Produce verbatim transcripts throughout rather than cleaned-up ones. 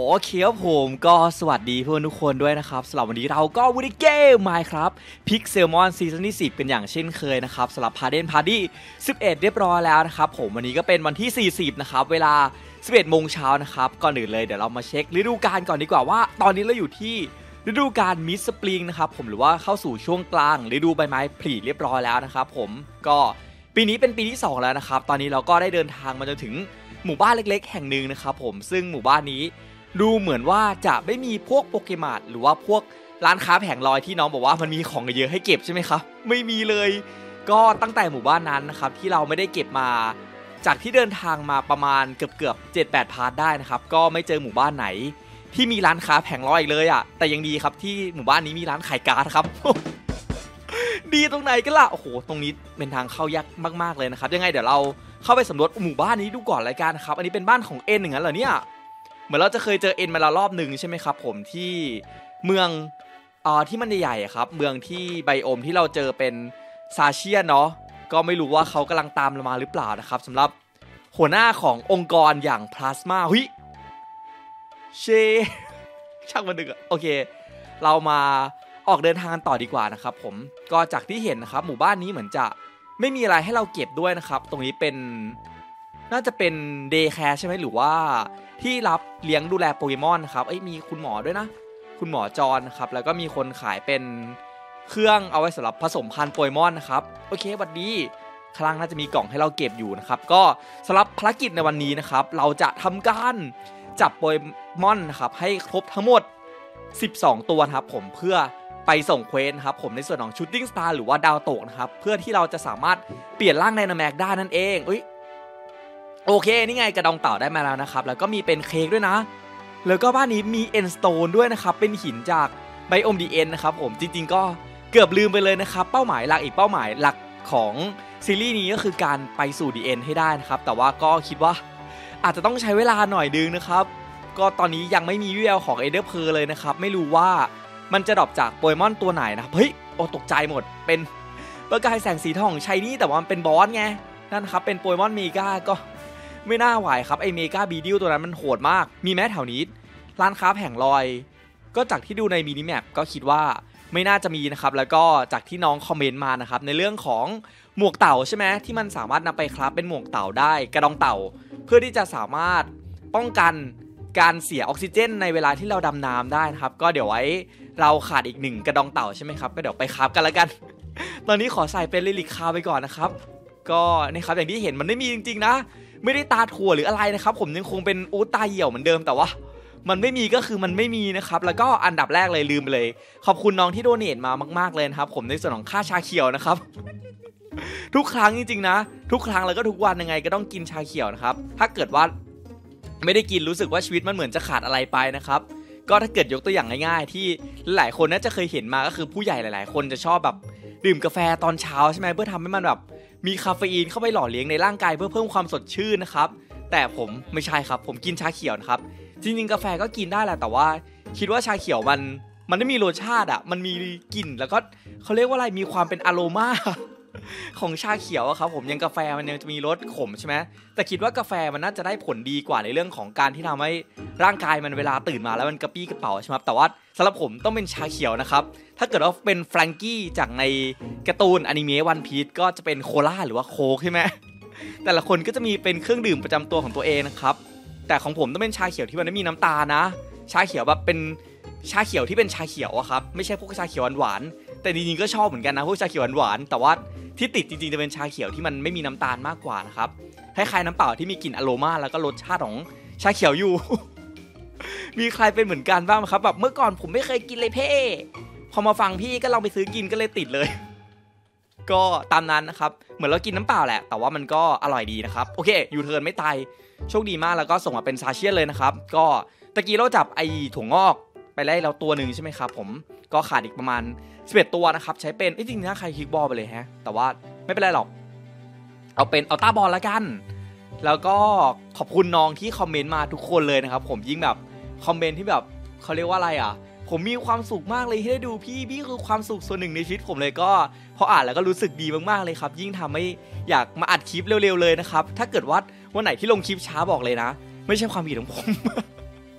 โอเคครับผมก็สวัสดีเพื่อนทุกคนด้วยนะครับสำหรับวันนี้เราก็วันนี้เกมไมค์ครับพิกเซลมอนซีซั่นที่สิบเป็นอย่างเช่นเคยนะครับสำหรับพาเดนพาร์ตี้สิบเอ็ดเรียบร้อยแล้วนะครับผมวันนี้ก็เป็นวันที่สี่สิบนะครับเวลาสิบเอ็ดโมงเช้านะครับก่อนอื่นเลยเดี๋ยวเรามาเช็คฤดูกาลก่อนดีกว่าว่าตอนนี้เราอยู่ที่ฤดูกาลมิดสปริงนะครับผมหรือว่าเข้าสู่ช่วงกลางฤดูใบไม้ผลิเรียบร้อยแล้วนะครับผมก็ปีนี้เป็นปีที่สองแล้วนะครับตอนนี้เราก็ได้เดินทางมาจนถึงหมู่บ้านเล็กๆแห่งหนึ่งนะครับผมซึ่งหมู่บ้านนี้ดูเหมือนว่าจะไม่มีพวกโปเกมอนหรือว่าพวกร้านค้าแผงลอยที่น้องบอกว่ามันมีของเยอะให้เก็บใช่ไหมครับไม่มีเลยก็ตั้งแต่หมู่บ้านนั้นนะครับที่เราไม่ได้เก็บมาจากที่เดินทางมาประมาณเกือบเกือบเจ็ดแปดพาร์ทได้นะครับก็ไม่เจอหมู่บ้านไหนที่มีร้านค้าแผงลอยอีกเลยอ่ะแต่ยังดีครับที่หมู่บ้านนี้มีร้านขายการ์ดครับ ดีตรงไหนกันล่ะโอ้โหตรงนี้เป็นทางเข้ายากมากๆเลยนะครับยังไงเดี๋ยวเราเข้าไปสำรวจหมู่บ้านนี้ดูก่อนรายการครับอันนี้เป็นบ้านของเอ็นอย่างนั้นเหรอเนี่ยเหมือนเราจะเคยเจอเอ็นมาแล้วรอบหนึ่งใช่ไหมครับผมที่เมืองอ่าที่มันใหญ่ๆครับเมืองที่ไบโอมที่เราเจอเป็นซาเชียนเนาะก็ไม่รู้ว่าเขากำลังตามเรามาหรือเปล่านะครับสำหรับหัวหน้าขององค์กรอย่างพลาสมาเฮ้ยเชช่างมันดึกอะโอเคเรามาออกเดินทางกันต่อดีกว่านะครับผมก็จากที่เห็นนะครับหมู่บ้านนี้เหมือนจะไม่มีอะไรให้เราเก็บด้วยนะครับตรงนี้เป็นน่าจะเป็นเดย์แคร์ใช่ไหมหรือว่าที่รับเลี้ยงดูแลโปเกมอนนะครับเอ้ยมีคุณหมอด้วยนะคุณหมอจอนนะครับแล้วก็มีคนขายเป็นเครื่องเอาไว้สำหรับผสมพันธุ์โปเกมอนนะครับโอเคบัดดี้ข้างล่างน่าจะมีกล่องให้เราเก็บอยู่นะครับก็สำหรับภารกิจในวันนี้นะครับเราจะทำการจับโปเกมอนนะครับให้ครบทั้งหมดสิบสองตัวครับผมเพื่อไปส่งเควสครับผมในส่วนของชูตติ้งสตาร์หรือว่าดาวตกนะครับเพื่อที่เราจะสามารถเปลี่ยนร่างไดนาแม็กได้นั่นเองเอ้ยโอเคนี่ไงกระดองเต่าได้มาแล้วนะครับแล้วก็มีเป็นเค้กด้วยนะแล้วก็บ้านนี้มีเอ็นสโตนด้วยนะครับเป็นหินจากไบโอมดีเอ็นนะครับผมจริงๆก็เกือบลืมไปเลยนะครับเป้าหมายหลักอีกเป้าหมายหลักของซีรีส์นี้ก็คือการไปสู่ ดี เอ็น ให้ได้นะครับแต่ว่าก็คิดว่าอาจจะต้องใช้เวลาหน่อยนึงนะครับก็ตอนนี้ยังไม่มีวิวของเอเดอร์เพอร์เลยนะครับไม่รู้ว่ามันจะดรอปจากโปเกมอนตัวไหนนะครับเฮ้ยโอ้ตกใจหมดเป็นประกายแสงสีทองชัยนี่แต่ว่ามันเป็นบอสไงนั่นครับเป็นโปเกมอนเมกาก็ไม่น่าไหวครับไอเมกาบีดิวตัวนั้นมันโหดมากมีแม้แถวนี้ร้านค้าแผงลอยก็จากที่ดูในมินิแมปก็คิดว่าไม่น่าจะมีนะครับแล้วก็จากที่น้องคอมเมนต์มานะครับในเรื่องของหมวกเต่าใช่ไหมที่มันสามารถนำไปคราฟเป็นหมวกเต่าได้กระดองเต่าเพื่อที่จะสามารถป้องกันการเสียออกซิเจนในเวลาที่เราดำน้ำได้นะครับก็เดี๋ยวไว้เราขาดอีกหนึ่งกระดองเต่าใช่ไหมครับก็เดี๋ยวไปคราฟกันแล้วกัน ตอนนี้ขอใส่เป็นลิลิคาไปก่อนนะครับก็นี่ครับอย่างที่เห็นมันไม่มีจริงๆนะไม่ได้ตาถั่วหรืออะไรนะครับผมยังคงเป็นอู๊ดตาเหี่ยวเหมือนเดิมแต่ว่ามันไม่มีก็คือมันไม่มีนะครับแล้วก็อันดับแรกเลยลืมไปเลยขอบคุณน้องที่โดเนทมามากๆเลยนะครับผมในส่วนของค่าชาเขียวนะครับ ทุกครั้งจริงๆนะทุกครั้งแล้วก็ทุกวันยังไงก็ต้องกินชาเขียวนะครับถ้าเกิดว่าไม่ได้กินรู้สึกว่าชีวิตมันเหมือนจะขาดอะไรไปนะครับก็ถ้าเกิดยกตัวอย่างง่ายๆที่หลายคนน่าจะเคยเห็นมาก็คือผู้ใหญ่หลายๆคนจะชอบแบบดื่มกาแฟตอนเช้าใช่ไหมเพื่อทำให้มันแบบมีคาเฟอีนเข้าไปหล่อเลี้ยงในร่างกายเพื่อเพิ่มความสดชื่นนะครับแต่ผมไม่ใช่ครับผมกินชาเขียวนะครับจริงๆกาแฟก็กินได้แหละแต่ว่าคิดว่าชาเขียวมันมันไม่มีรสชาติอ่ะมันมีกลิ่นแล้วก็เขาเรียกว่าอะไรมีความเป็นอโรมาของชาเขียวครับผมยังกาแฟมันยังจะมีรสขมใช่ไหมแต่คิดว่ากาแฟมันน่าจะได้ผลดีกว่าในเรื่องของการที่ทำให้ร่างกายมันเวลาตื่นมาแล้วมันกระปี้กระเป๋าใช่ไหมแต่ว่าสำหรับผมต้องเป็นชาเขียวนะครับถ้าเกิดว่าเป็นแฟรงกี้จากในการ์ตูนอนิเมะวันพีซก็จะเป็นโคลาหรือว่าโค้กใช่ไหมแต่ละคนก็จะมีเป็นเครื่องดื่มประจำตัวของตัวเองนะครับแต่ของผมต้องเป็นชาเขียวที่มันไม่มีน้ำตาลนะชาเขียวแบบเป็นชาเขียวที่เป็นชาเขียวอะครับไม่ใช่พวกชาเขียวหวานๆแต่จริงๆก็ชอบเหมือนกันนะพวกชาเขียวหวานๆแต่ว่าที่ติดจริงๆจะเป็นชาเขียวที่มันไม่มีน้ำตาลมากกว่านะครับคล้ายๆน้ำเปล่าที่มีกลิ่นอโรมาแล้วก็รสชาติของชาเขียวอยู่ มีใครเป็นเหมือนกันบ้างไหมครับแบบเมื่อก่อนผมไม่เคยกินเลยเพ่พอมาฟังพี่ก็ลองไปซื้อกินก็เลยติดเลย ก็ตามนั้นนะครับเหมือนเรากินน้ำเปล่าแหละแต่ว่ามันก็อร่อยดีนะครับโอเคยูเทิร์นไม่ตายโชคดีมากแล้วก็ส่งมาเป็นซาเชียนเลยนะครับก็ตะกี้เราจับไอ้ถั่วงอกไปไล่เราตัวหนึ่งใช่ไหมครับผมก็ขาดอีกประมาณสิบเอ็ดตัวนะครับใช้เป็นจริงๆนะใครคิกบอลไปเลยฮะแต่ว่าไม่เป็นไรหรอกเอาเป็นเอาต้าบอลละกันแล้วก็ขอบคุณน้องที่คอมเมนต์มาทุกคนเลยนะครับผมยิ่งแบบคอมเมนต์ที่แบบเขาเรียกว่าอะไรอ่ะผมมีความสุขมากเลยที่ได้ดูพี่พี่คือความสุขส่วนหนึ่งในชีวิตผมเลยก็พออ่านแล้วก็รู้สึกดีมากๆเลยครับยิ่งทำให้อยากมาอัดคลิปเร็วๆเลยนะครับถ้าเกิดว่าวันไหนที่ลงคลิปช้าบอกเลยนะไม่ใช่ความผิดของผม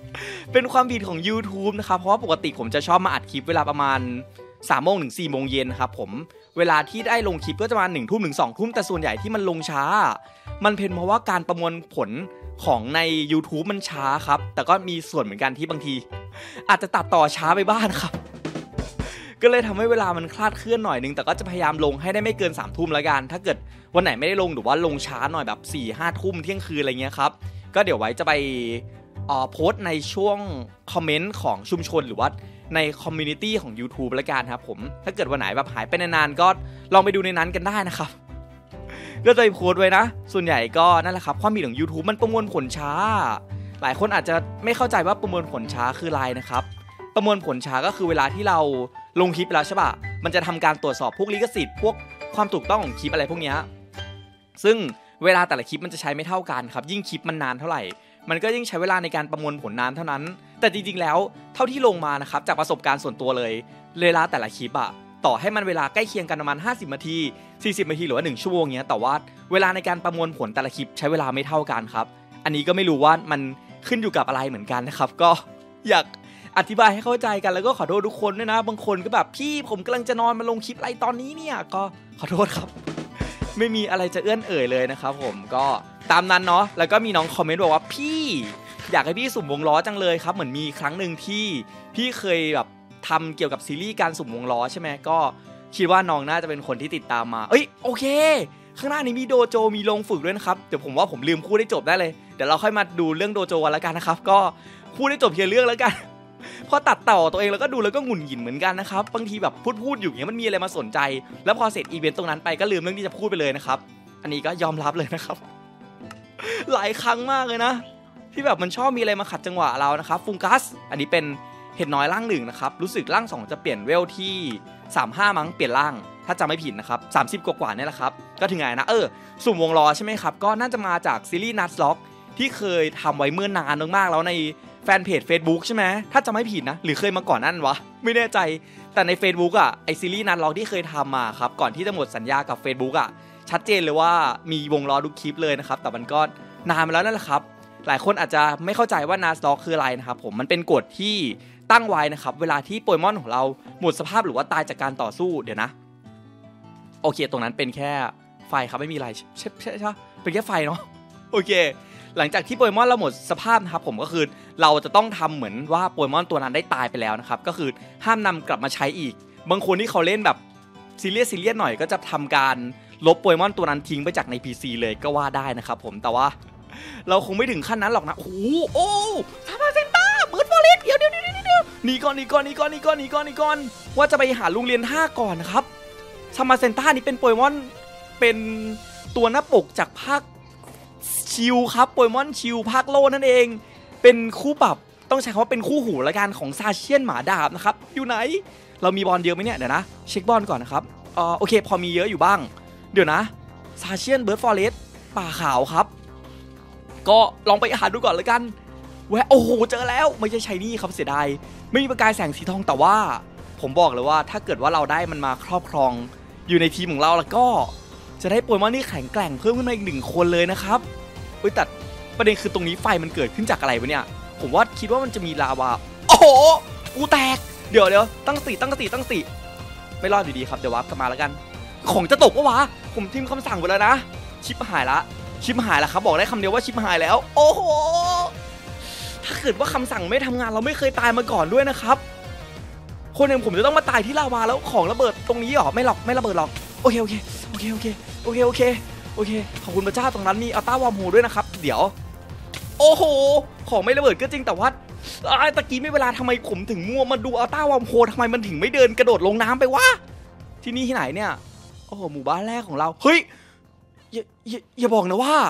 เป็นความผิดของ YouTube นะครับเพราะว่าปกติผมจะชอบมาอัดคลิปเวลาประมาณสามโมงถึงสี่โมงเย็นครับผมเวลาที่ได้ลงคลิปก็จะประมาณหนึ่งทุ่มถึงสองทุ่มแต่ส่วนใหญ่ที่มันลงช้ามันเป็นเพราะว่าการประมวลผลของใน YouTube มันช้าครับแต่ก็มีส่วนเหมือนกันที่บางทีอาจจะตัดต่อช้าไปบ้างครับก็เลยทำให้เวลามันคลาดเคลื่อนหน่อยนึงแต่ก็จะพยายามลงให้ได้ไม่เกินสามทุ่มแล้วกันถ้าเกิดวันไหนไม่ได้ลงหรือว่าลงช้าหน่อยแบบสี่ห้าทุ่มเที่ยงคืนอะไรเงี้ยครับก็เดี๋ยวไว้จะไปโพสต์ในช่วงคอมเมนต์ของชุมชนหรือว่าในคอมมูนิตี้ของ YouTube แล้วกันครับผมถ้าเกิดวันไหนแบบหายไปนานๆก็ลองไปดูในนั้นกันได้นะครับก็จะโพสต์ไว้นะส่วนใหญ่ก็นั่นแหละครับความผิดของ YouTube มันประมวลผลช้าหลายคนอาจจะไม่เข้าใจว่าประมวลผลช้าคืออะไรนะครับประมวลผลช้าก็คือเวลาที่เราลงคลิปแล้วใช่ป่ะมันจะทำการตรวจสอบพวกลิขสิทธิ์พวกความถูกต้องของคลิปอะไรพวกนี้ซึ่งเวลาแต่ละคลิปมันจะใช้ไม่เท่ากันครับยิ่งคลิปมันนานเท่าไหร่มันก็ยิ่งใช้เวลาในการประมวลผลนานเท่านั้นแต่จริงๆแล้วเท่าที่ลงมานะครับจากประสบการณ์ส่วนตัวเลยเวลาแต่ละคลิปอะต่อให้มันเวลาใกล้เคียงกันประมาณห้าสิบนาทีสี่สิบนาทีหรือว่าหนึ่งชั่วโมงเงี้ยแต่ว่าเวลาในการประมวลผลแต่ละคลิปใช้เวลาไม่เท่ากันครับอันนี้ก็ไม่รู้ว่ามันขึ้นอยู่กับอะไรเหมือนกันนะครับก็อยากอธิบายให้เข้าใจกันแล้วก็ขอโทษทุกคนด้วยนะบางคนก็แบบพี่ผมกำลังจะนอนมาลงคลิปอะไรตอนนี้เนี่ยก็ขอโทษครับไม่มีอะไรจะเอื้อนเอ่ยเลยนะครับผมก็ตามนั้นเนาะแล้วก็มีน้องคอมเมนต์บอกว่าพี่อยากให้พี่สุ่มวงล้อจังเลยครับเหมือนมีครั้งหนึ่งที่พี่เคยแบบทำเกี่ยวกับซีรีส์การสุ่มวงล้อใช่ไหมก็คิดว่าน้องน่าจะเป็นคนที่ติดตามมาเอ้ยโอเคข้างหน้านี้มีโดโจมีลงฝึกด้วยนะครับเดี๋ยวผมว่าผมลืมพูดได้จบได้เลยเดี๋ยวเราค่อยมาดูเรื่องโดโจกันแล้วกันนะครับก็พูดได้จบเพียงเรื่องแล้วกันพอตัดต่อตัวเองแล้วก็ดูแล้วก็หงุดหงิดเหมือนกันนะครับบางทีแบบพูดพูดอยู่อย่างเงี้ยมันมีอะไรมาสนใจแล้วพอเสร็จอีเวนต์ตรงนั้นไปก็ลืมเรื่องที่จะพูดไปเลยนะครับอันนี้ก็ยอมรับเลยนะครับหลายครั้งมากเลยนะที่แบบมันชอบมีอะไรมาขัดจังหวะเรานะครับฟุงกัสอันนี้เป็นเห็ดน้อยร่างหนึ่งนะครับรู้สึกร่างสองจะเปลี่ยนเวลที่สามสิบห้ามั้งเปลี่ยนร่างถ้าจำไม่ผิดนะครับสามสิบกว่าๆเนี่ยแหละครับก็ถึงไงนะเออสุ่มวงล้อใช่ไหมครับก็น่าจะมาจากซีรีส์นัทล็อกที่เคยทำไว้เมื่อนานมากๆแล้วในแฟนเพจ Facebook ใช่ไหมถ้าจำไม่ผิดนะหรือเคยมาก่อนนั่นวะไม่แน่ใจแต่ใน Facebook อ่ะไอซีรีส์นัทล็อกที่เคยทำมาครับก่อนที่จะหมดสัญญากับ Facebook อ่ะชัดเจนเลยว่ามีวงล้อทุกคลิปเลยนะครับแต่มันก็นานมาแล้วนั่นแหละครับหลายคนอาจจะไม่เข้าใจว่านัทล็อกคืออะไรนะครับผมมันเป็นกฎที่ตั้งไว้นะครับเวลาที่โปเกมอนของเราหมดสภาพหรือว่าตายจากการต่อสู้เดี๋ยวนะโอเคตรงนั้นเป็นแค่ไฟครับไม่มีอะไรใช่ใช่ใช่เป็นแค่ไฟเนาะโอเคหลังจากที่โปเกมอนเราหมดสภาพนะครับผมก็คือเราจะต้องทำเหมือนว่าโปเกมอนตัวนั้นได้ตายไปแล้วนะครับก็คือห้ามนำกลับมาใช้อีกบางคนที่เขาเล่นแบบซีเรียสซีเรียสหน่อยก็จะทำการลบโปเกมอนตัวนั้นทิ้งไปจากใน พี ซี เลยก็ว่าได้นะครับผมแต่ว่าเราคงไม่ถึงขั้นนั้นหรอกนะโอ้โหโอ้ซาบาเซนต้าเบิร์ดฟอเรสต์เดี๋ยวเดี๋ยวเดี๋ยวเดี๋ยวหนีก่อนหนีก่อนหนีก่อนหนีก่อนหนีก่อนหนีก่อนว่าจะไปหาลุงเรียนห้าก่อนนะครับซาบาเซนต้านี่เป็นโปเกมอนเป็นตัวหน้าปกจากภาคชิลครับโปเกมอนชิลภาคโลนั่นเองเป็นคู่ปรับต้องใช้คำว่าเป็นคู่หูละกันของซาเชียนหมาดาบนะครับอยู่ไหนเรามีบอลเยอะไหมเนี่ยเดี๋ยวนะเช็คบอลก่อนนะครับอ่าโอเคพอมีเยอะอยู่บ้างเดี๋ยวนะซาเชียนเบิร์ดฟอเรสต์ป่าขาวครับก็ลองไปหาดูก่อนละกันแวะโอ้โหเจอแล้วไม่ใช่ไชนี่ครับเสียดายไม่มีประกายแสงสีทองแต่ว่าผมบอกเลยว่าถ้าเกิดว่าเราได้มันมาครอบครองอยู่ในทีมของเราแล้วก็จะได้โปเกมอนที่แข็งแกร่งเพิ่มขึ้นมาอีกหนึ่งคนเลยนะครับเฮ้ยแต่ประเด็นคือตรงนี้ไฟมันเกิดขึ้นจากอะไรวะเนี่ยผมว่าคิดว่ามันจะมีลาวาโอ้โหกูแตกเดี๋ยวเดี๋ยวตั้งสติตั้งสติตั้งสติไม่รอดอยู่ดีครับเดี๋ยววับกลับมาแล้วกันของจะตกปะวะผมทิมคำสั่งไปแล้วนะชิปหายละชิปหายแล้วครับบอกได้คำเดียวว่าชิปหายแล้วโอ้โหถ้าเกิดว่าคำสั่งไม่ทำงานเราไม่เคยตายมาก่อนด้วยนะครับคนอย่างผมจะต้องมาตายที่ลาวาแล้วของระเบิดตรงนี้หรอไม่หรอกไม่ระเบิดหรอกโอเคโอเคโอเคโอเคโอเคโอเคโอเคขอบคุณพระเจ้าตรงนั้นมีอัลต้าวอร์มโฮด้วยนะครับเดี๋ยวโอ้โหของไม่ระเบิดก็จริงแต่ว่าตะกี้ไม่เวลาทำไมผมถึงมัวมาดูอัลต้าวอร์มโฮทำไมมันถึงไม่เดินกระโดดลงน้ำไปวะที่นี่ที่ไหนเนี่ยโอ้โหหมู่บ้านแรกของเราเฮ้ยอย่าอย่าอย่าบอกนะว่า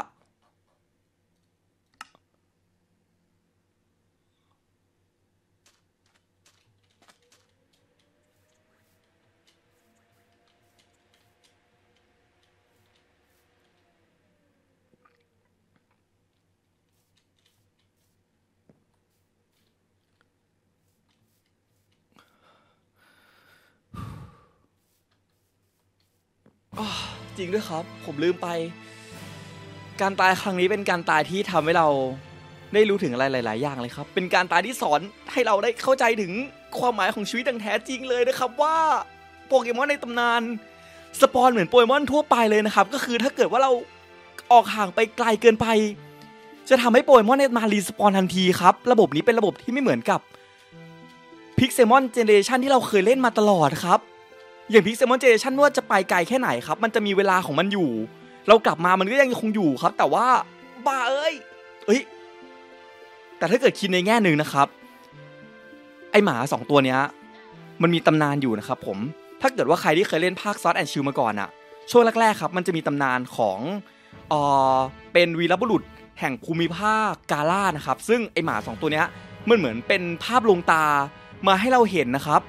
จริงด้วยครับผมลืมไปการตายครั้งนี้เป็นการตายที่ทำให้เราได้รู้ถึงอะไรหลายๆอย่างเลยครับเป็นการตายที่สอนให้เราได้เข้าใจถึงความหมายของชีวิตอย่างแท้จริงเลยนะครับว่าโปเกมอนในตำนานสปอนเหมือนโปเกมอนทั่วไปเลยนะครับก็คือถ้าเกิดว่าเราออกห่างไปไกลเกินไปจะทำให้โปเกมอนในตำนานรีสปอนทันทีครับระบบนี้เป็นระบบที่ไม่เหมือนกับพิกเซมอนเจเนเรชันที่เราเคยเล่นมาตลอดครับอย่างพิกเซมอนเจเนเรชันว่าจะไปไกลแค่ไหนครับมันจะมีเวลาของมันอยู่เรากลับมามันก็ยังคงอยู่ครับแต่ว่าบ้าเอ้ยเอ้ยแต่ถ้าเกิดคิดในแง่หนึ่งนะครับไอหมาสองตัวเนี้ยมันมีตำนานอยู่นะครับผมถ้าเกิดว่าใครที่เคยเล่นภาคซอสแอนด์ชิลมาก่อนอะช่วงแรกๆครับมันจะมีตำนานของเออเป็นวีรบุรุษแห่งภูมิภาคกาล่านะครับซึ่งไอหมาสองตัวเนี้ยมันเหมือนเป็นภาพลวงตามาให้เราเห็นนะครับ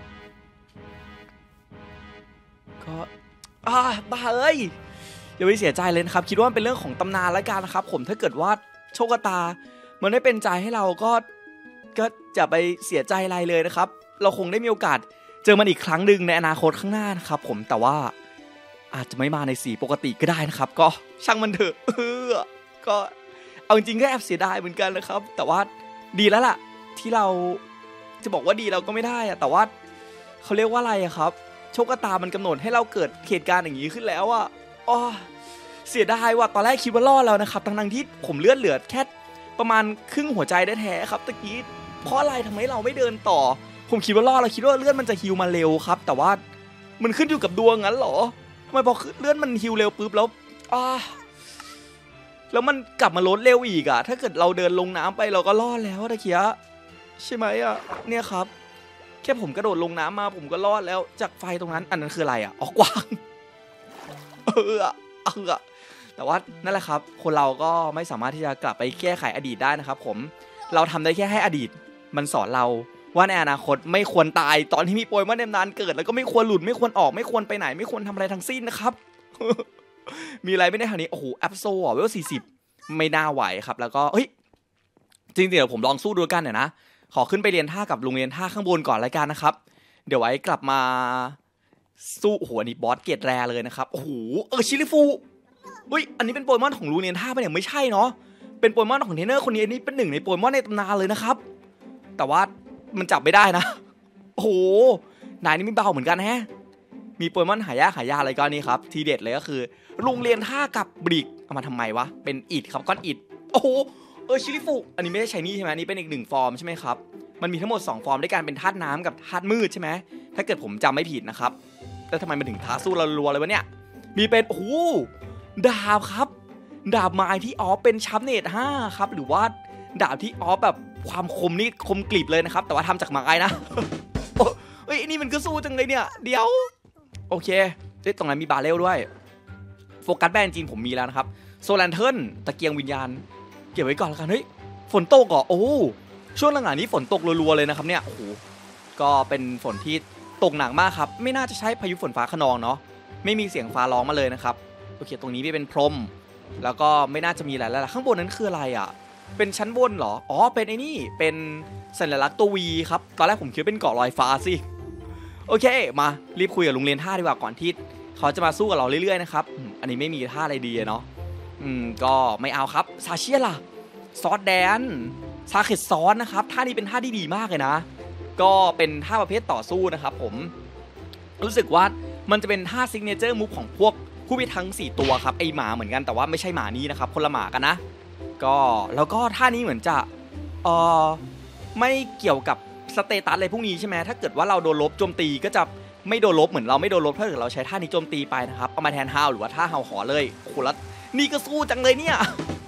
ก็อ่าบ้าเอ้ยอย่าไปเสียใจเลยนะครับคิดว่ามันเป็นเรื่องของตำนานแล้วกันนะครับผมถ้าเกิดว่าโชคชะตามันได้เป็นใจให้เราก็ก็จะไปเสียใจอะไรเลยนะครับเราคงได้มีโอกาสเจอมันอีกครั้งหนึ่งในอนาคตข้างหน้านะครับผมแต่ว่าอาจจะไม่มาในสีปกติก็ได้นะครับก็ช่างมันเถอะเออก็เอาจริงก็แอบเสียดายเหมือนกันนะครับแต่ว่าดีแล้วล่ะที่เราจะบอกว่าดีเราก็ไม่ได้อะแต่ว่าเขาเรียกว่าอะไรอะครับโชคชะตามันกำหนดให้เราเกิดเหตุการณ์อย่างนี้ขึ้นแล้วอะอ๋อเสียดายว่ะตอนแรกคิดว่ารอดแล้วนะครับทั้งๆที่ผมเลือดเหลือแค่ประมาณครึ่งหัวใจได้แท้ครับตะกี้เพราะอะไรทำไมเราไม่เดินต่อผมคิดว่ารอดเราคิดว่าเลือดมันจะฮีลมาเร็วครับแต่ว่ามันขึ้นอยู่กับดวงงั้นเหรอทำไมพอเลือดมันฮีลเร็วปุ๊บแล้วอ่าแล้วมันกลับมาลดเร็วอีกอะถ้าเกิดเราเดินลงน้ำไปเราก็รอดแล้วตะกี้ใช่ไหมอะเนี่ยครับแค่ผมกระโดดลงน้ำมาผมก็รอดแล้วจากไฟตรงนั้นอันนั้นคืออะไรอะอ๋อกวางเออเออแต่ว่านั่นแหละครับคนเราก็ไม่สามารถที่จะกลับไปแก้ไขอดีตได้นะครับผมเราทำได้แค่ให้อดีตมันสอนเราว่าในอนาคตไม่ควรตายตอนที่มีโปรยว่าในนานเกิดแล้วก็ไม่ควรหลุดไม่ควรออกไม่ควรไปไหนไม่ควรทำอะไรทั้งสิ้นนะครับ มีอะไรไม่ได้ทางนี้โอ้โหแอปโซ่เวลสี่สิบไม่น่าไหวครับแล้วก็เฮ้ยจริงๆเดี๋ยวผมลองสู้ดูกันเนี่ยนะขอขึ้นไปเรียนท่ากับโรงเรียนท่าข้างบนก่อนรายการนะครับเดี๋ยวไว้กลับมาสู้โอ้โหอันนี้บอสเกรดแรเลยนะครับโอ้โหเออชิลิฟูเฮ้ยอันนี้เป็นโปเกมอนของโรงเรียนท่าปะเนี่ยไม่ใช่เนาะเป็นโปเกมอนของเทรนเนอร์คนนี้อันนี้เป็นหนึ่งในโปเกมอนในตำนานเลยนะครับแต่ว่ามันจับไม่ได้นะโอ้โหนายนี่ไม่เบาเหมือนกันแฮะมีโปเกมอนหายากหายากอะไรก้อนนี้ครับทีเด็ดเลยก็คือโรงเรียนท่ากับบริกเอามาทำไมวะเป็นอิฐครับก้อนอิฐโอ้โหเออชิลิฟูอันนี้ไม่ได้ใช้นี่ใช่ไหมนี่เป็นอีกหนึ่งฟอร์มใช่ไหมครับมันมีทั้งหมดสองฟอร์มด้วยกันเป็นธาตุน้ำกับธาตุมืดใช่ไหมถ้าเกิดผมจำไม่ผิดนะครับแล้วทำไมมันถึงท้าสู้เรารัวเลยวะเนี่ยมีเป็นโอ้โหดาบครับดาบไม้ที่ออฟเป็นชัมเนตห้าครับหรือว่าดาบที่ออฟแบบความคมนี่คมกริบเลยนะครับแต่ว่าทำจากไม้นะเฮ้ยนี่มันก็สู้จังเลยเนี่ยเดี๋ยวโอเคตรงนั้นมีบาเรลด้วยโฟกัสแบนจริงผมมีแล้วนะครับโซแลนเทิร์นตะเกียงวิญญาณเก็บไว้ก่อนแล้วกันเฮ้ยฝนตกเหรอโอ้ช่วงหลังๆนี้ฝนตกรัวๆเลยนะครับเนี่ยโอ้โหก็เป็นฝนที่ตกหนักมากครับไม่น่าจะใช้พายุฝนฟ้าคะนองเนาะไม่มีเสียงฟ้าร้องมาเลยนะครับโอเคตรงนี้เป็นพรมแล้วก็ไม่น่าจะมีอะไรแล้วล่ะข้างบนนั้นคืออะไรอ่ะเป็นชั้นบนเหรออ๋อเป็นไอ้นี่เป็นสัญลักษณ์ตัว V ครับตอนแรกผมคิดเป็นเกาะลอยฟ้าสิโอเคมารีบคุยกับโรงเรียนท่าดีกว่าก่อนที่เขาจะมาสู้กับเราเรื่อยๆนะครับอันนี้ไม่มีท่าอะไรดีเนาะอืมก็ไม่เอาครับซาเชียล่ะซอสแดนซาเข็ดซอสนะครับท่านี้เป็นท่าที่ดีมากเลยนะก็เป็นท่าประเภทต่อสู้นะครับผมรู้สึกว่ามันจะเป็นท่าซิกเนเจอร์มูฟของพวกผู้พิทักษ์สี่ตัวครับไอหมาเหมือนกันแต่ว่าไม่ใช่หมานี้นะครับคนละหมากันนะก็แล้วก็ท่านี้เหมือนจะเออไม่เกี่ยวกับสเตตัสอะไรพวกนี้ใช่ไหมถ้าเกิดว่าเราโดนลบโจมตีก็จะไม่โดนลบเหมือนเราไม่โดนลบถ้าเกิดเราใช้ท่านี้โจมตีไปนะครับเอามาแทนฮาวหรือว่าท่าฮาวหอเลยโอ้โหแล้วนี่ก็สู้จังเลยเนี่ย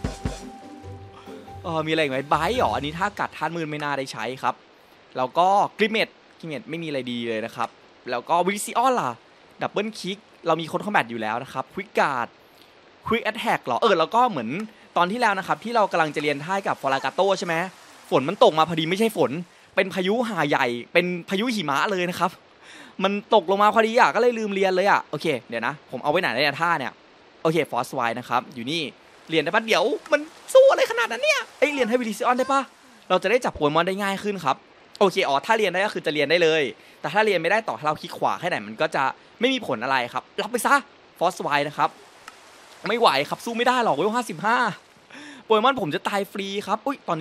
เออมีอะไรอีกไหมไบท์หรออันนี้ถ้ากัดท่านมือไม่น่าได้ใช้ครับแล้วก็กริเมตกริเมตไม่มีอะไรดีเลยนะครับแล้วก็วิซิออนล่ะดับเบิลคิกเรามีคนคอมแบทอยู่แล้วนะครับควิกการ์ดควิกแอทแทกหรอเออแล้วก็เหมือนตอนที่แล้วนะครับที่เรากำลังจะเรียนท่ากับฟอรากาโตใช่ไหมฝนมันตกมาพอดีไม่ใช่ฝนเป็นพายุหาใหญ่เป็นพายุหิมะเลยนะครับมันตกลงมาพอดีอ่ะก็เลยลืมเรียนเลยอ่ะโอเคเดี๋ยวนะผมเอาไว้ไหนในท่าเนี่ยโอเคฟอสไวนะครับอยู่นี่เรียนได้ปะเดี๋ยวมันสู้อะไรขนาดนั้นเนี่ยไอเรียนให้วิลิซิออนได้ปะเราจะได้จับโปเกมอนได้ง่ายขึ้นครับโอเคอ๋อถ้าเรียนได้ก็คือจะเรียนได้เลยแต่ถ้าเรียนไม่ได้ต่อถ้าเราคลิกขวาแค่ไหนมันก็จะไม่มีผลอะไรครับรับไปซะฟอสไวนะครับไม่ไหวครับสู้ไม่ได้หรอกเวลห้าสิบห้าโปเกมอนผมจะตายฟรีครับอุ้ยตอนนี้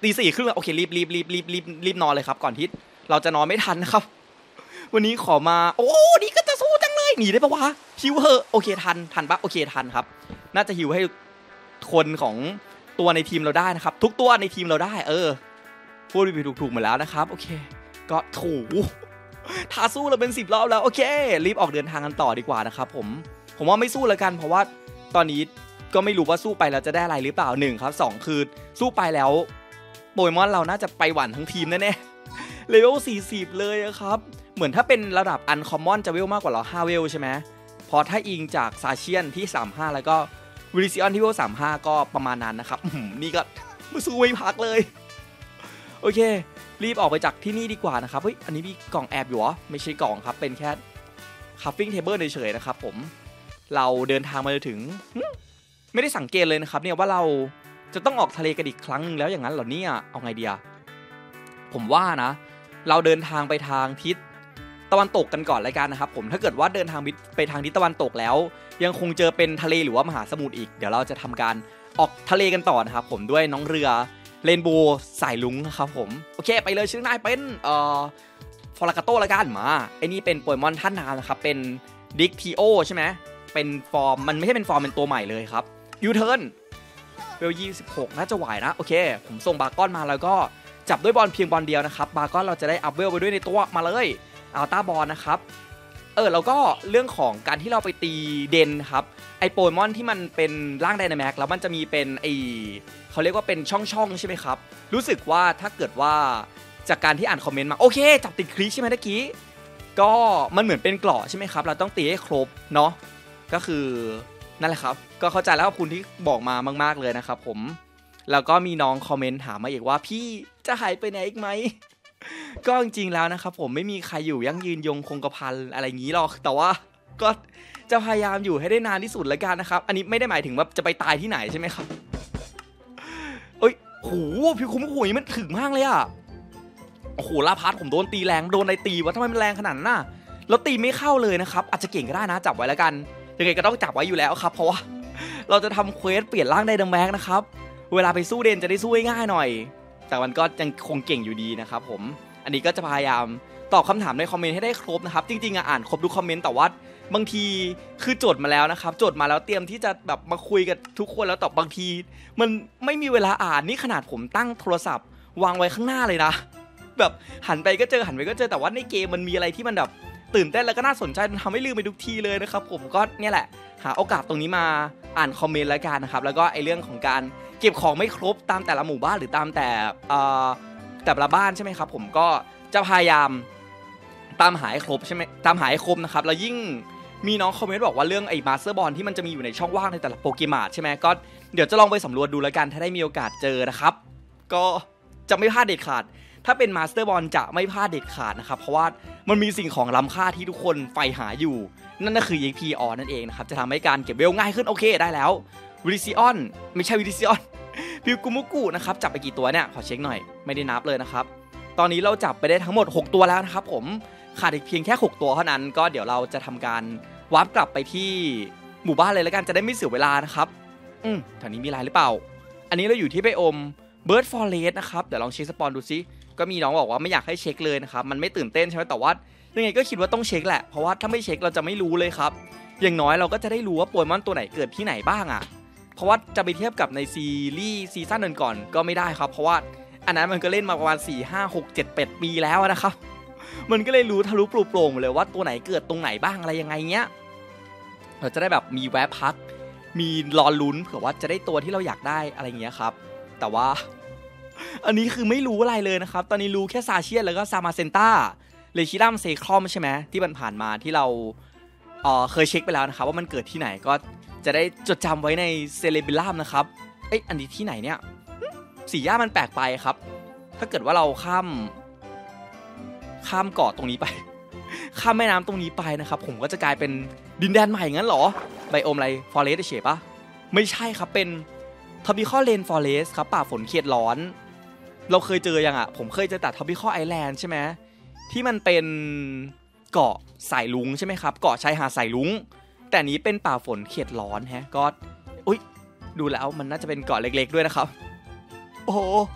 ตีสี่ครึ่งโอเครีบรีบรีบรีบรีบรีบนอนเลยครับก่อนที่เราจะนอนไม่ทันนะครับวันนี้ขอมาโอ้นี่ก็จะสู้จังเลยหนีได้ปะวะฮิวเหอะโอเคทันทันปะโอเคทันครับน่าจะฮิวให้คนของตัวในทีมเราได้นะครับทุกตัวในทีมเราได้เออพูดไปถูกๆหมดแล้วนะครับโอเคก็ถูท้าสู้เราเป็นสิบรอบแล้วโอเครีบออกเดินทางกันต่อดีกว่านะครับผมผมว่าไม่สู้แล้วกันเพราะว่าตอนนี้ก็ไม่รู้ว่าสู้ไปแล้วจะได้อะไรหรือเปล่าหนึ่งครับสองคือสู้ไปแล้วโปเกมอนเราน่าจะไปหวั่นทั้งทีมแน่ๆเลเวลสี่สิบเลยครับเหมือนถ้าเป็นระดับอันคอมมอนจะเวลมากกว่าเราห้าเวลใช่ไหมพอถ้าอิงจากซาเชียนที่สามสิบห้าแล้วก็วิลิซิออนที่เวลสามสิบห้าก็ประมาณนั้นนะครับนี่ก็มาสู้ไม่พักเลยโอเครีบออกไปจากที่นี่ดีกว่านะครับเฮ้ยอันนี้มีกล่องแอบอยู่เหรอไม่ใช่กล่องครับเป็นแค่คัฟฟิ้งเทเบิลเฉยๆนะครับผมเราเดินทางมาถึงไม่ได้สังเกตเลยนะครับเนี่ยว่าเราจะต้องออกทะเลกันอีกครั้งนึงแล้วอย่างนั้นเหรอเนี่ยเอาไงดีอะผมว่านะเราเดินทางไปทางทิศตะวันตกกันก่อนเลยกันนะครับผมถ้าเกิดว่าเดินทางไปทางทิศตะวันตกแล้วยังคงเจอเป็นทะเลหรือว่ามหาสมุทรอีกเดี๋ยวเราจะทำการออกทะเลกันต่อนะครับผมด้วยน้องเรือเรนโบว์สายลุงนะครับผมโอเคไปเลยชื่อนายเป็นเอ่อฟอร์กาโต้ละกันมาไอ้นี่เป็นโปเกมอนท่านน้ำนะครับเป็นดิกทีโอใช่ไหมเป็นฟอร์มมันไม่ใช่เป็นฟอร์มเป็นตัวใหม่เลยครับยูเทิร์นเวลยี่สิบหกน่าจะไหวนะโอเคผมส่งบาร์ก้อนมาแล้วก็จับด้วยบอลเพียงบอลเดียวนะครับบาร์ก้อนเราจะได้อัพเวลไปด้วยในตัวมาเลยอัลต้าบอลนะครับเออแล้วก็เรื่องของการที่เราไปตีเดนครับไอโปเกมอนที่มันเป็นร่างไดนาแม็กแล้วมันจะมีเป็นไอเขาเรียกว่าเป็นช่องๆใช่ไหมครับรู้สึกว่าถ้าเกิดว่าจากการที่อ่านคอมเมนต์มาโอเคจับติดคลิกใช่ไหมตะกี้ก็มันเหมือนเป็นเกราะใช่ไหมครับเราต้องตีให้ครบเนาะก็คือนั่นแหละครับก็เข้าใจแล้วขอบคุณที่บอกมามากๆเลยนะครับผมแล้วก็มีน้องคอมเมนต์ถามมาอีกว่าพี่จะหายไปไหนอีกไหมก็จริงๆแล้วนะครับผมไม่มีใครอยู่ยั่งยืนยงคงกระพันอะไรอย่างนี้หรอกแต่ว่าก็จะพยายามอยู่ให้ได้นานที่สุดแล้วกันนะครับอันนี้ไม่ได้หมายถึงว่าจะไปตายที่ไหนใช่ไหมครับเอ้ยโหพี่คุ้มหุยมันถึงมากเลยอ่ะโอ้โหลาพัดผมโดนตีแรงโดนอะไรตีวะทำไมมันแรงขนาดนั้นน่ะแล้วตีไม่เข้าเลยนะครับอาจจะเก่งก็ได้นะจับไว้แล้วกันยังไงก็ต้องจับไว้อยู่แล้วครับเพราะว่าเราจะทำเควสเปลี่ยนร่างไดนาแม็กนะครับเวลาไปสู้เดนจะได้สู้ง่ายๆหน่อยแต่มันก็ยังคงเก่งอยู่ดีนะครับผมอันนี้ก็จะพยายามตอบคำถามในคอมเมนต์ให้ได้ครบนะครับจริงๆอ่านครบทุกคอมเมนต์แต่ว่าบางทีคือโจทย์มาแล้วนะครับโจทย์มาแล้วเตรียมที่จะแบบมาคุยกับทุกคนแล้วตอบบางทีมันไม่มีเวลาอ่านนี่ขนาดผมตั้งโทรศัพท์วางไว้ข้างหน้าเลยนะแบบหันไปก็เจอหันไปก็เจอแต่ว่าในเกมมันมีอะไรที่มันแบบตื่นเต้นแล้วก็น่าสนใจทำให้ลืมไปทุกทีเลยนะครับผมก็เนี่ยแหละหาโอกาสตรงนี้มาอ่านคอมเมนต์แล้วกันนะครับแล้วก็ไอเรื่องของการเก็บของไม่ครบตามแต่ละหมู่บ้านหรือตามแต่แต่ละบ้านใช่ไหมครับผมก็จะพยายามตามหาให้ครบใช่ไหมตามหาให้ครบนะครับแล้วยิ่งมีน้องคอมเมนต์บอกว่าเรื่องไอ้มาสเตอร์บอลที่มันจะมีอยู่ในช่องว่างในแต่ละโปเกมอนใช่ไหมก็เดี๋ยวจะลองไปสำรวจดูแล้วกันถ้าได้มีโอกาสเจอนะครับก็จะไม่พลาดเด็ดขาดถ้าเป็นมาสเตอร์บอลจะไม่พลาดเด็ดขาดนะครับเพราะว่ามันมีสิ่งของล้ำค่าที่ทุกคนใฝ่หาอยู่นั่นก็คือ อี พี ออนั่นเองนะครับจะทำให้การเก็บเวลง่ายขึ้นโอเคได้แล้ววิลิซิออนไม่ใช่วิลิซิออนพิวกุมุกุนะครับจับไปกี่ตัวเนี่ยขอเช็คหน่อยไม่ได้นับเลยนะครับตอนนี้เราจับไปได้ทั้งหมดหกตัวแล้วนะครับผมขาดอีกเพียงแค่หกตัวเท่านั้นก็เดี๋ยวเราจะทำการวาร์ปกลับไปที่หมู่บ้านเลยแล้วกันจะได้ไม่เสียเวลานะครับอืมแถวนี้มีอะไรหรือเปล่าอันนี้เราอยู่ที่ไบโอมเบิร์ดฟอเรสต์นะครับเดี๋ยวลองเช็คสปอนดูซิก็มีน้องบอกว่าไม่อยากให้เช็คเลยนะครับมันไม่ตื่นเต้นใช่ไหมแต่ว่ายังไงก็คิดว่าต้องเช็คแหละเพราะว่าถ้าไม่เช็คเราจะไม่รู้เลยครับอย่างน้อยเราก็จะได้รู้ว่าโปเกมอนตัวไหนเกิดที่ไหนบ้างอ่ะเพราะว่าจะไปเทียบกับในซีรีส์ซีซั่นก่อนๆก็ไม่ได้ครับเพราะว่าอันนั้นมันก็เล่นมาประมาณสี่ ห้า หก เจ็ด แปดปีแล้วนะครับมันก็เลยรู้ทะลุปลุกโปร่งเลยว่าตัวไหนเกิดตรงไหนบ้างอะไรยังไงเงี้ยเราจะได้แบบมีแวะพักมีรอลุ้นเผื่อว่าจะได้ตัวที่เราอยากได้อะไรเงี้ยครับแต่ว่าอันนี้คือไม่รู้อะไรเลยนะครับตอนนี้รู้แค่ซาเชียนแล้วก็ซามาเซนต้าเลชิดัมเซครอมใช่ไหมที่มันผ่านมาที่เราเอ่อเคยเช็คไปแล้วนะครับว่ามันเกิดที่ไหนก็จะได้จดจำไว้ในเซเลบิลัมนะครับเอ้ยอันนี้ที่ไหนเนี่ยสีหญ้ามันแปลกไปครับถ้าเกิดว่าเราข้ามข้ามเกาะตรงนี้ไปข้ามแม่น้ำตรงนี้ไปนะครับผมก็จะกลายเป็นดินแดนใหม่งั้นเหรอไบโอมอะไรฟอเรสต์เฉยปะไม่ใช่ครับเป็นทอปิคอลเลนฟอเรสต์ครับป่าฝนเขตร้อนเราเคยเจอยังอ่ะผมเคยเจอแต่ทอปิคอลไอแลนด์ใช่ไหมที่มันเป็นเกาะสายลุงใช่ไหมครับเกาะชายหาดสายลุงแต่นี้เป็นป่าฝนเขตร้อนแฮะก็อุ้ยดูแล้วมันน่าจะเป็นเกาะเล็กๆด้วยนะครับโอ้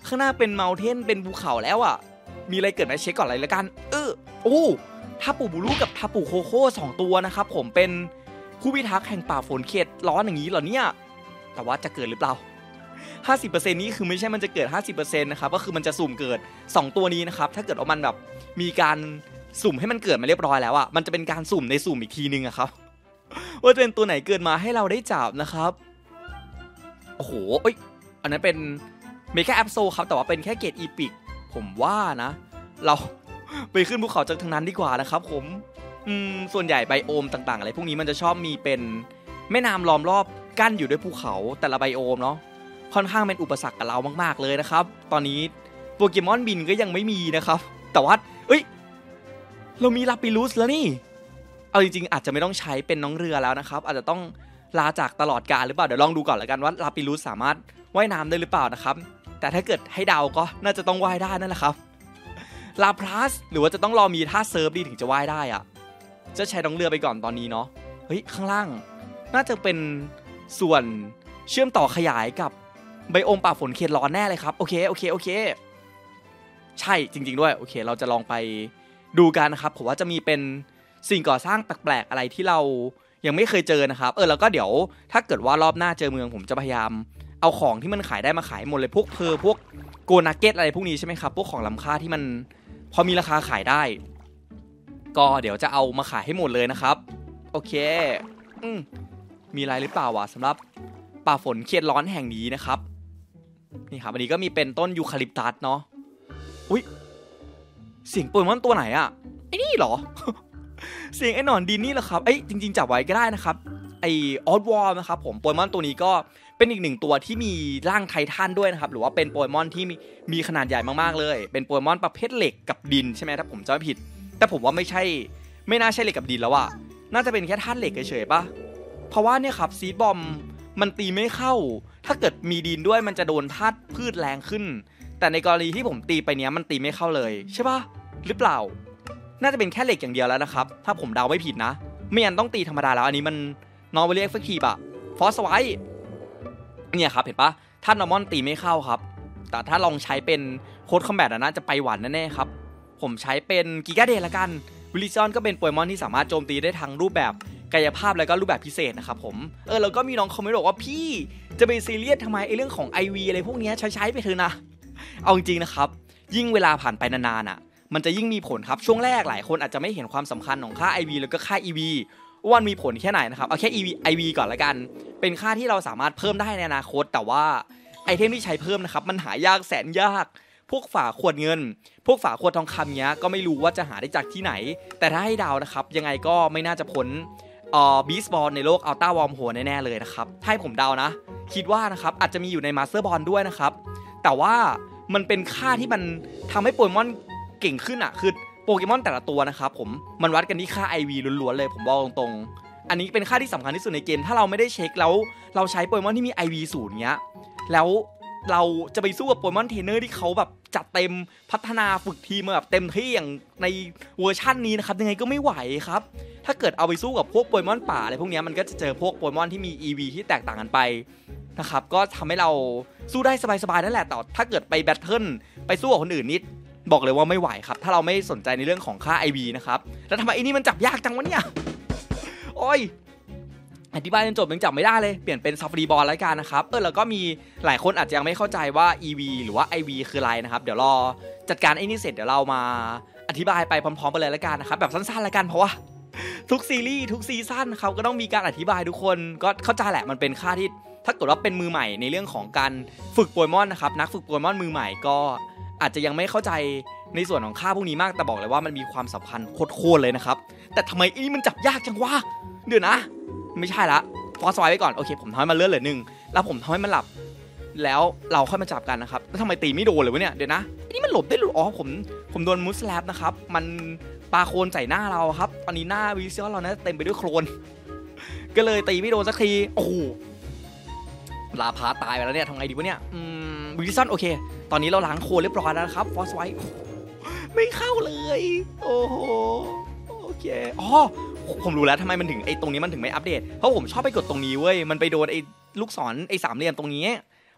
ข้างหน้าเป็นเมลเทนเป็นภูเขาแล้วอ่ะมีอะไรเกิดไหมเช็คก่อนเลยละกันเออโอ้ทาปูบูรุกับทาปูโคโค่สองตัวนะครับผมเป็นผู้พิทักษ์แห่งป่าฝนเขตร้อนอย่างนี้เหรอเนี่ยแต่ว่าจะเกิดหรือเปล่า ห้าสิบเปอร์เซ็นต์ นี้คือไม่ใช่มันจะเกิด ห้าสิบเปอร์เซ็นต์ นะครับก็คือมันจะสุ่มเกิดสองตัวนี้นะครับถ้าเกิดว่ามันแบบมีการสุ่มให้มันเกิดมาเรียบร้อยแล้วอ่ะมันจะเป็นการสุ่มในสุ่มอีกทีนึงอะครับว่าจะเป็นตัวไหนเกิดมาให้เราได้จับนะครับโอ้โหเอ้ยอันนั้นเป็นเมกาแอปโซครับแต่ว่าเป็นแค่เกรดอีพิกผมว่านะเราไปขึ้นภูเขาจากทางนั้นดีกว่านะครับผมอืมส่วนใหญ่ไบโอมต่างๆอะไรพวกนี้มันจะชอบมีเป็นแม่น้ำล้อมรอบกั้นอยู่ด้วยภูเขาแต่ละไบโอมเนาะค่อนข้างเป็นอุปสรรคกับเรามากๆเลยนะครับตอนนี้โปเกมอนบินก็ยังไม่มีนะครับแต่ว่าเอ้ยเรามีลาปิลุสแล้วนี่เอาจริงๆอาจจะไม่ต้องใช้เป็นน้องเรือแล้วนะครับอาจจะต้องลาจากตลอดกาลหรือเปล่าเดี๋ยวลองดูก่อนละกันว่าลาปิลุสสามารถว่ายน้ำได้หรือเปล่านะครับแต่ถ้าเกิดให้เดาก็น่าจะต้องว่ายได้นั่นแหละครับลาพลัสหรือว่าจะต้องรอมีท่าเซิร์ฟดีถึงจะว่ายได้อะจะใช้น้องเรือไปก่อนตอนนี้เนาะเฮ้ยข้างล่างน่าจะเป็นส่วนเชื่อมต่อขยายกับไบโอมป่าฝนเขตร้อนแน่เลยครับโอเคโอเคโอเคใช่จริงๆด้วยโอเคเราจะลองไปดูกันนะครับผมว่าจะมีเป็นสิ่งก่อสร้างแปลกๆอะไรที่เรายังไม่เคยเจอนะครับเออแล้วก็เดี๋ยวถ้าเกิดว่ารอบหน้าเจอเมืองผมจะพยายามเอาของที่มันขายได้มาขายหมดเลยพวกเพอพวกโกนาเก็ตอะไรพวกนี้ใช่ไหมครับพวกของล้ำค่าที่มันพอมีราคาขายได้ก็เดี๋ยวจะเอามาขายให้หมดเลยนะครับโอเคอืมมีอะไรหรือเปล่าวะสำหรับป่าฝนเขตร้อนแห่งนี้นะครับนี่ครับอันนี้ก็มีเป็นต้นยูคาลิปตัสเนาะอุ้ยเสียงโปเกมอนตัวไหนอะไอ้นี่เหรอ เสียงไอ้หนอนดินนี่แหละครับไอ้จริงๆจับไว้ก็ได้นะครับไอออสวอลนะครับผมโปเกมอนตัวนี้ก็เป็นอีกหนึ่งตัวที่มีร่างไททันด้วยนะครับหรือว่าเป็นโปเกมอนที่มีมีขนาดใหญ่มากๆเลยเป็นโปเกมอนประเภทเหล็กกับดินใช่ไหมถ้าผมจำไม่ผิดแต่ผมว่าไม่ใช่ไม่น่าใช่เหล็กกับดินแล้วอะน่าจะเป็นแค่ธาตุเหล็กเฉยๆป่ะเพราะว่าเนี่ยครับซีดบอมมันตีไม่เข้าถ้าเกิดมีดินด้วยมันจะโดนธาตุพืชแรงขึ้นแต่ในกรณีที่ผมตีไปเนี้ยมันตีไม่เข้าเลยใช่ป่ะหรือเปล่าน่าจะเป็นแค่เหล็กอย่างเดียวแล้วนะครับถ้าผมเดาไม่ผิดนะไม่งั้นต้องตีธรรมดาแล้วอันนี้มันนอร์เวลเอฟเฟกทีฟอะฟอสไวท์เนี่ยครับเห็นปะถ้านอร์มอนตีไม่เข้าครับแต่ถ้าลองใช้เป็นโค้ดคอมแบทนะจะไปหวานแน่ๆครับผมใช้เป็นกิกาเดละกันวิลิซอนก็เป็นโปเกมอนที่สามารถโจมตีได้ทั้งรูปแบบกายภาพแล้วก็รูปแบบพิเศษนะครับผมเออแล้วก็มีน้องคอมเมนต์บอกว่าพี่จะไปซีเรียสทำไมไอ้เรื่องของ ไอ วี อะไรพวกนี้ใช้ใช้ไปเถอะนะเอาจริงๆนะครับยิ่งเวลาผ่านไปนานๆอ่ะมันจะยิ่งมีผลครับช่วงแรกหลายคนอาจจะไม่เห็นความสำคัญของค่า ไอ วี แล้วก็ค่า อี วี ว่ามันมีผลแค่ไหนนะครับเอาแค่ อี วี ไอ วี ก่อนละกันเป็นค่าที่เราสามารถเพิ่มได้ในอนาคตแต่ว่าไอเทมที่ใช้เพิ่มนะครับมันหายากแสนยากพวกฝาขวดเงินพวกฝาขวดทองคำเนี้ยก็ไม่รู้ว่าจะหาได้จากที่ไหนแต่ถ้าให้เดานะครับยังไงก็ไม่น่าจะพ้นเอ่อบีสบอลในโลกอัลต้าวอร์มโฮแน่ๆเลยนะครับถ้าให้ผมเดานะคิดว่านะครับอาจจะมีอยู่ในมาสเตอร์บอลด้วยนะครับแต่ว่ามันเป็นค่าที่มันทำให้โปเกมอนเก่งขึ้นอ่ะคือโปเกมอนแต่ละตัวนะครับผมมันวัดกันที่ค่า ไอ วี ล้วนๆเลยผมบอกตรงๆอันนี้เป็นค่าที่สำคัญที่สุดในเกมถ้าเราไม่ได้เช็คแล้วเราใช้โปเกมอนที่มี ไอ วี ศูนย์เงี้ยแล้วเราจะไปสู้กับโปเกมอนเทรนเนอร์ที่เขาแบบจัดเต็มพัฒนาฝึกทีมมาแบบเต็มที่อย่างในเวอร์ชั่นนี้นะครับยังไงก็ไม่ไหวครับถ้าเกิดเอาไปสู้กับพวกโปเกมอนป่าอะไรพวกนี้มันก็จะเจอพวกโปเกมอนที่มี อี วี ที่แตกต่างกันไปนะครับก็ทำให้เราสู้ได้สบายๆนั่นแหละแต่ถ้าเกิดไปแบทเทิลไปสู้กับคนอื่นนิดบอกเลยว่าไม่ไหวครับถ้าเราไม่สนใจในเรื่องของค่า ไอ วี นะครับแล้วทำไมไอ้นี่มันจับยากจังวะเนี่ยโอ้ยอธิบายจนจบยังจับไม่ได้เลยเปลี่ยนเป็นซัฟฟารีบอลแล้วกันนะครับเออแล้วก็มีหลายคนอาจจะยังไม่เข้าใจว่า อี วี หรือว่า ไอ วี คืออะไรนะครับเดี๋ยวรอจัดการไอ้นี่เสร็จเดี๋ยวเรามาอธิบายไปพร้อมๆกันเลยแล้วกันนะครับแบบสั้นๆแล้วกันเพราะว่าทุกซีรีส์ทุกซีซั่นเขาก็ต้องมีการอธิบายทุกคนก็เข้าใจแหละมันเป็นค่าที่ถ้าเกิดว่าเป็นมือใหม่ในเรื่องของการฝึกโปเกมอนนะครับนักฝึกโปเกมอนมือใหม่ก็อาจจะยังไม่เข้าใจในส่วนของค่าพวกนี้มากแต่บอกเลยว่ามันมีความสำคัญโคตรๆเลยนะครับแต่ทำไมไอ้นี่มันจับยากจังวะเดี๋ยวนะไม่ใช่ละฟอสไวไว้ก่อนโอเคผมทำให้มันเลื่อนเหลือหนึ่งแล้วผมทำให้มันหลับแล้วเราค่อยมาจับกันนะครับแล้วทำไมตีไม่โดนเลยวะเนี่ยเดี๋ยวนะนี่มันหลบได้หรืออ๋อผมผมโดนมูสแลปนะครับมันปาโคลนใส่หน้าเราครับตอนนี้หน้าวิซิออนเราเนี่ยเต็มไปด้วยโคลนก็เลยตีไม่โดนสักทีโอ้โหลาพาตายไปแล้วเนี่ยทำไงดีวะเนี่ยอืมวิซิออนโอเคตอนนี้เราล้างโคลนเรียบร้อยแล้วนะครับฟอสไวไม่เข้าเลยโอ้โหโอเคอ๋อผมรู้แล้วทำไมมันถึงไอ้ตรงนี้มันถึงไม่อัปเดตเพราะผมชอบไปกดตรงนี้เว้ยมันไปโดนไอ้ลูกศรไอ้สามเหลี่ยมตรงนี้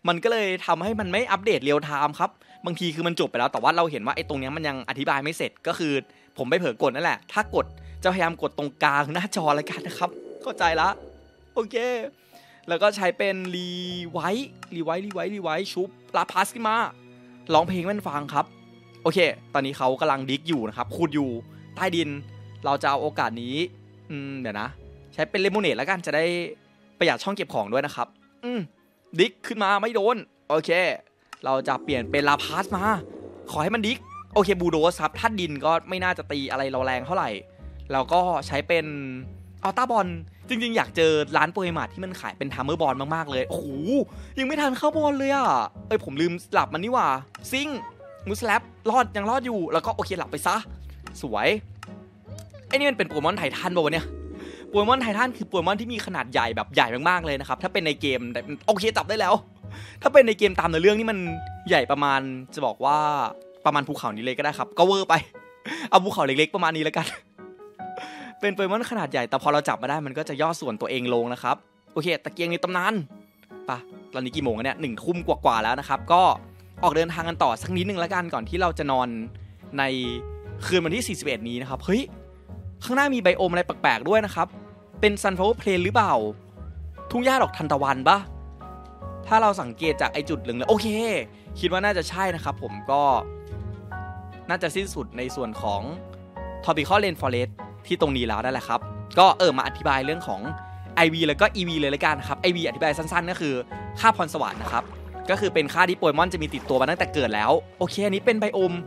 มันก็เลยทำให้มันไม่อัปเดตเรียลไทม์ครับบางทีคือมันจบไปแล้วแต่ว่าเราเห็นว่าไอ้ตรงนี้มันยังอธิบายไม่เสร็จก็คือผมไปเผลอกดนั่นแหละถ้ากดจะพยายามกดตรงกลางหน้าจอแล้วกันนะครับเข้าใจละโอเคแล้วก็ใช้เป็นรีไวท์รีไวท์รีไวท์รีไวท์ชุบลาพาสขึ้นมาร้องเพลงให้มันฟังครับโอเคตอนนี้เขากำลังดิกอยู่นะครับขุดอยู่ใต้ดินเราจะเอาโอกาสนี้อืมเดี๋ยวนะใช้เป็นเลมอนเนดแล้วกันจะได้ประหยัดช่องเก็บของด้วยนะครับอืมดิกขึ้นมาไม่โดนโอเคเราจะเปลี่ยนเป็นลาพาสมาขอให้มันดิกโอเคบูโดสครับถ้าดินก็ไม่น่าจะตีอะไรเราแรงเท่าไหร่แล้วก็ใช้เป็นอัลต้าบอลจริงๆอยากเจอร้านโปเกมอนที่มันขายเป็นทัมเมอร์บอลมากๆเลยโอ้โหยังไม่ทันเข้าบอลเลยอ่ะเอ้ยผมลืมหลับมันนี่หว่าซิงมูสแลปรอดยังรอดอยู่แล้วก็โอเคหลับไปซะสวยไอ้นี่มันเป็นโปเกมอนไททันป่าวะเนี่ยโปเกมอนไททันคือโปเกมอนที่มีขนาดใหญ่แบบใหญ่มากๆเลยนะครับถ้าเป็นในเกมโอเคจับได้แล้วถ้าเป็นในเกมตามเนื้อเรื่องนี่มันใหญ่ประมาณจะบอกว่าประมาณภูเขานี้เลยก็ได้ครับก็เวอร์ไปเอาภูเขาเล็กๆประมาณนี้แล้วกันเป็นโปเกมอนขนาดใหญ่แต่พอเราจับมาได้มันก็จะย่อส่วนตัวเองลงนะครับโอเคตะเกียงในตำนานปะตอนนี้กี่โมงเนี่ยหนึ่งทุ่มกว่าๆแล้วนะครับก็ออกเดินทางกันต่อสักนิดนึงแล้วกันก่อนที่เราจะนอนในคืนวันที่สี่สิบเอ็ดนี้นะครับเฮ้ยข้างหน้ามีไบโอมอะไรแปลกๆด้วยนะครับเป็นซันฟลาวเวอร์เพลนหรือเปล่าทุ่งหญ้าดอกทานตะวันปะถ้าเราสังเกตจากไอจุดเหลืองๆโอเคคิดว่าน่าจะใช่นะครับผมก็น่าจะสิ้นสุดในส่วนของ Tropical Rainforest ที่ตรงนี้แล้วนั่นแหละครับก็เออมาอธิบายเรื่องของ ไอ วี แล้วก็ อี วี เลยละกันครับ ไอ วี อธิบายสั้นๆก็คือค่าพรสวรรค์นะครับก็คือเป็นค่าที่โปเกมอนจะมีติดตัวมาตั้งแต่เกิดแล้วโอเคอันนี้เป็นไบโอม